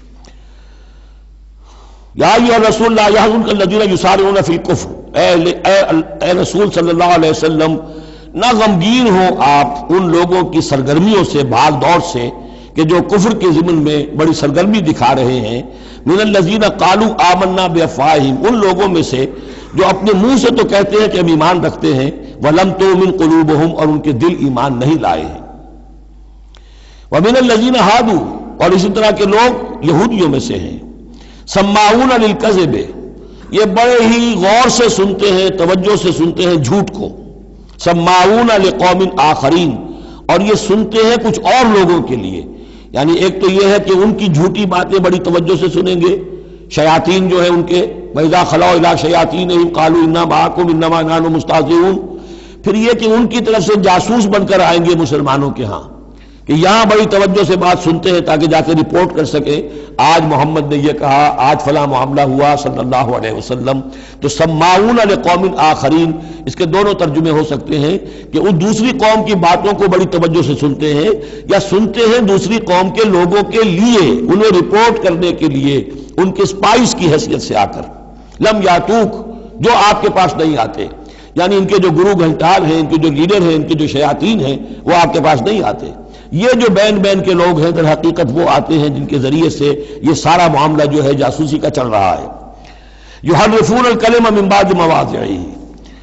یا ایھا الرسول لا یحزنک الذین یسارعون فی الکفر، اے اے رسول صلی اللہ علیہ وسلم، نہ غمگین ہو آپ ان لوگوں کی سرگرمیوں سے، بھاگ دوڑ سے، کہ جو کفر کے ضمن میں بڑی سرگرمی دکھا رہے ہیں۔ من الذین قالوا آمنا بافواہہم، ان لوگوں میں سے جو اپنے منہ سے تو کہتے ہیں کہ ہم ایمان رکھتے ہیں، ولم تؤمن قلوبہم، اور ان کے دل ایمان نہیں لائے ہیں۔ ومن الذین ہادوا، اور اسی طرح کے لوگ یہودیوں میں سے ہیں، سماعون للکذب، یہ بڑے ہی غور سے سنتے ہیں، توجہ سے سنتے ہیں جھوٹ کو۔ سماعون لقوم آخرین، اور یہ سنتے ہیں کچھ اور لوگوں کے لیے، یعنی ایک تو یہ ہے کہ ان کی جھوٹی باتیں بڑی توجہ سے سنیں گے، شیاطین جو ہے ان کے، وَإِذَا خَلَوْا إِلَىٰ شَيَاطِينِهِمْ قَالُوا إِنَّا مَعَكُمْ إِنَّمَا نَحْنُ مُسْتَهْزِئُونَ۔ پھر یہ کہ ان کی طرف سے جاسوس بن کر آئیں گے مسلمانوں کے ہاں، کہ یہاں بڑی توجہ سے بات سنتے ہیں تاکہ جا کے رپورٹ کر سکے، آج محمد نے یہ کہا، آج فلاں معاملہ ہوا صلی اللہ علیہ وسلم۔ تو سماعون لقوم آخرین، اس کے دونوں ترجمے ہو سکتے ہیں کہ وہ دوسری قوم کی باتوں کو بڑی توجہ سے سنتے ہیں، یا سنتے ہیں دوسری قوم کے لوگوں کے لیے، انہیں رپورٹ کرنے کے لیے، ان کے اسپائس کی حیثیت سے آ کر۔ لم یاتوک، جو آپ کے پاس نہیں آتے، یعنی ان کے جو گرو گھنٹال ہیں، ان کے جو لیڈر ہیں، ان کے جو شیاطین ہیں، وہ آپ کے پاس نہیں آتے۔ یہ جو بین بین کے لوگ ہیں در حقیقت وہ آتے ہیں جن کے ذریعے سے یہ سارا معاملہ جو ہے جاسوسی کا چل رہا ہے۔ یحرفون الکلم من بعد مواضعہ،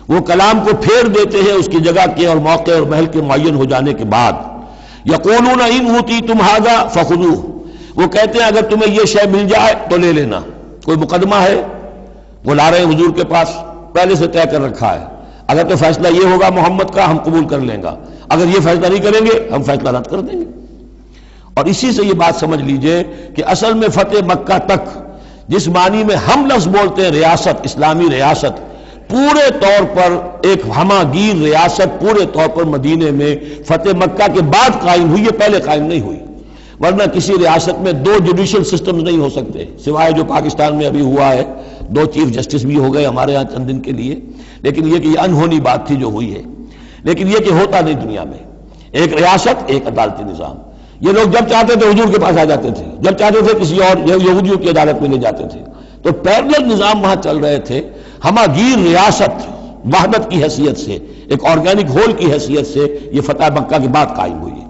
وہ کلام کو پھیر دیتے ہیں اس کی جگہ کے اور موقع اور محل کے معین ہو جانے کے بعد. یقولون ان اوتیتم ھذا فخذوہ، وہ کہتے ہیں اگر تمہیں یہ شے مل جائے تو لے لینا. کوئی مقدمہ ہے وہ لا رہے ہیں حضور کے پاس، پہلے سے طے کر رکھا ہے، اگر تو فیصلہ یہ ہوگا محمد کا ہم قبول کر لیں گا، اگر یہ فیصلہ نہیں کریں گے ہم فیصلہ رد کر دیں گے. اور اسی سے یہ بات سمجھ لیجئے کہ اصل میں فتح مکہ تک جس معنی میں ہم لفظ بولتے ہیں ریاست، اسلامی ریاست، پورے طور پر ایک ہماگیر ریاست پورے طور پر مدینے میں فتح مکہ کے بعد قائم ہوئی ہے، پہلے قائم نہیں ہوئی. ورنہ کسی ریاست میں دو جوڈیشل سسٹمز نہیں ہو سکتے، سوائے جو پاکستان میں ابھی ہوا ہے، دو چیف جسٹس بھی ہو گئے ہمارے ہاں چند دن کے لیے، لیکن یہ کہ یہ انہونی بات تھی جو ہوئی ہے. لیکن یہ کہ ہوتا نہیں دنیا میں، ایک ریاست ایک عدالتی نظام. یہ لوگ جب چاہتے تھے حضور کے پاس آ جاتے تھے، جب چاہتے تھے کسی اور یہودیوں کی عدالت میں لے جاتے تھے. تو پیرلل نظام وہاں چل رہے تھے. ہماگیر ریاست وحدت کی حیثیت سے، ایک آرگینک ہول کی حیثیت سے یہ فتح مکہ کے بعد قائم ہوئی.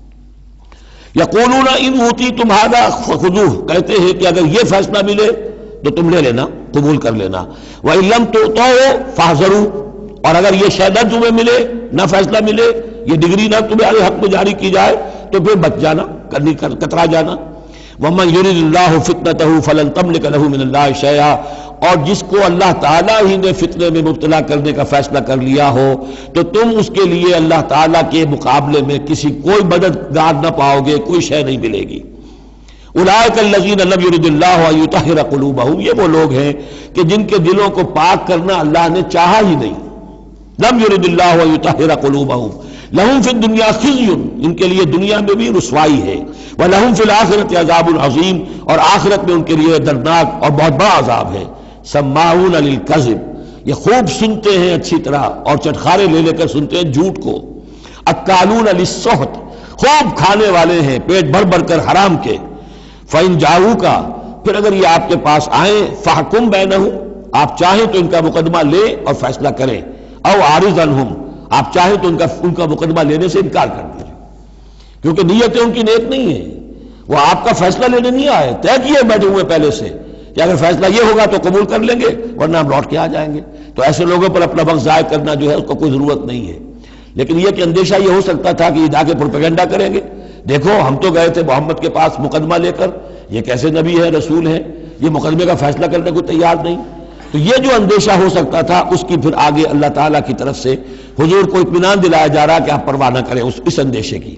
یقولون ان اوتیتم ھذا فخذوہ، کہتے ہیں کہ اگر یہ فیصلہ ملے تو تم لے لینا، قبول کر لینا. وَإِن لَّمْ تُؤْتَوْا فَاحْذَرُوا، اور اگر یہ شے نہ تمہیں ملے، نہ فیصلہ ملے، یہ ڈگری نہ تمہارے حق میں جاری کی جائے تو پھر بچ جانا، کرنی کترا جانا. وَمَن يُرِدِ اللَّهُ فِتْنَتَهُ فَلَن تَمْلِكَ لَهُ مِنَ اللَّهِ شَيْئًا، اور جس کو اللہ تعالیٰ ہی نے فتنے میں مبتلا کرنے کا فیصلہ کر لیا ہو تو تم اس کے لیے اللہ تعالیٰ کے مقابلے میں کسی کوئی مددگار نہ پاؤ گے، کوئی شے نہیں ملے گی. اولئک الذین لم یرد اللہ ان یطہر قلوبہم، یہ وہ لوگ ہیں کہ جن کے دلوں کو پاک کرنا اللہ نے چاہا ہی نہیں. لم یرد اللہ ان یطہر قلوبہم لہم فی الدنیا خزی، ان کے لیے دنیا میں بھی رسوائی ہے. ولہم فی الآخرۃ عذاب عظیم، اور آخرت میں ان کے لیے دردناک اور بہت بڑا عذاب ہے. سماعون للکذب، یہ خوب سنتے ہیں اچھی طرح اور چٹخارے لے لے کر سنتے ہیں جھوٹ کو. اکالون للسحت، خوب کھانے والے ہیں پیٹ بھر بھر کر حرام کے. فَإِن جَاءُوكَ، پھر اگر یہ آپ کے پاس آئیں، فَحْكُم بَيْنَهُمْ، آپ چاہیں تو ان کا مقدمہ لیں اور فیصلہ کریں. او عارض عنہم، آپ چاہیں تو ان کا ان کا مقدمہ لینے سے انکار کر دیجیے، کیونکہ نیتیں ان کی نیک نہیں ہیں. وہ آپ کا فیصلہ لینے نہیں آئے، طے کیے بیٹھے ہوئے پہلے سے کہ اگر فیصلہ یہ ہوگا تو قبول کر لیں گے ورنہ ہم لوٹ کے آ جائیں گے. تو ایسے لوگوں پر اپنا وقت ضائع کرنا جو ہے اس کو کوئی ضرورت نہیں ہے. لیکن یہ کہ اندیشہ یہ ہو سکتا تھا کہ یہ جا کے پروپیگنڈا کریں گے، دیکھو ہم تو گئے تھے محمد کے پاس مقدمہ لے کر، یہ کیسے نبی ہے رسول ہے، یہ مقدمے کا فیصلہ کرنے کو تیار نہیں. تو یہ جو اندیشہ ہو سکتا تھا اس کی پھر آگے اللہ تعالیٰ کی طرف سے حضور کو اطمینان دلایا جا رہا کہ آپ پرواہ نہ کریں اس اس اندیشے کی.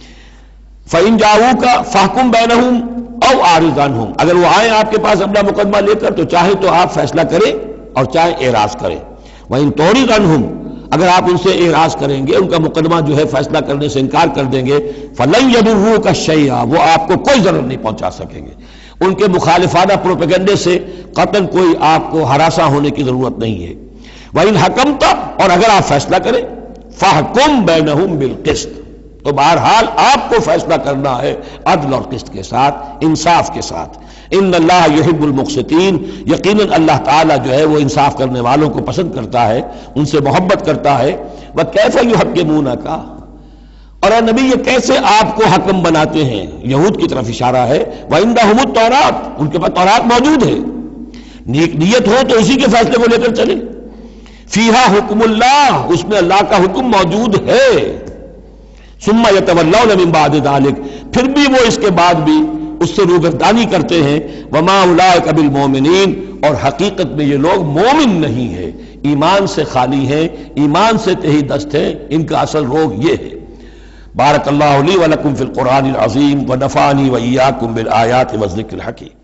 فَإِن جَاءُوكَ فَحْكُم بَيْنَهُمْ أَوْ أَعْرِضْ عَنْهُمْ، اگر وہ آئیں آپ کے پاس اپنا مقدمہ لے کر تو چاہے تو آپ فیصلہ کریں اور چاہے اعراض کریں. وَإِن تُعْرِضْ عَنْهُمْ، اگر آپ ان سے اعراض کریں گے، ان کا مقدمہ جو ہے فیصلہ کرنے سے انکار کر دیں گے، فَلَن يَضُرُّوكَ شَيْئًا، وہ آپ کو کوئی ضرر نہیں پہنچا سکیں گے. ان کے مخالفانہ پروپیگنڈے سے قطعاً کوئی آپ کو ہراساں ہونے کی ضرورت نہیں ہے. وَإِنْ حَكَمْتَ، اور اگر آپ فیصلہ کریں، فَحْكُم بَيْنَهُمْ بِالْقِسْطِ، تو بہرحال آپ کو فیصلہ کرنا ہے عدل اور قسط کے ساتھ، انصاف کے ساتھ. ان اللہ یحب المقسطین، یقیناً اللہ تعالیٰ جو ہے وہ انصاف کرنے والوں کو پسند کرتا ہے، ان سے محبت کرتا ہے. وَكَيْفَ يُحَكِّمُونَكَ، اور اے نبی یہ کیسے آپ کو حکم بناتے ہیں، یہود کی طرف اشارہ ہے. وَعِندَهُمُ التَّوْرَاۃ، ان کے پاس تورات موجود ہے، نیک نیت ہو تو اسی کے فیصلے کو لے کر چلیں. فِيهَا حُكْمُ اللَّهِ، اس میں اللہ کا حکم موجود ہے. ثُمَّ يَتَوَلَّوْنَ مِن بَعْدِ ذَلِكَ، پھر بھی وہ اس کے بعد بھی اس سے روگردانی کرتے ہیں. وَمَا أُولَٰئِكَ بِالْمُؤْمِنِينَ، اور حقیقت میں یہ لوگ مومن نہیں ہیں، ایمان سے خالی ہیں، ایمان سے تہی دست ہیں، ان کا اصل روگ یہ ہے. بارک اللہ لی ولکم فی القرآن العظیم ونفعنی وإیاکم بالآیات والذکر الحکیم.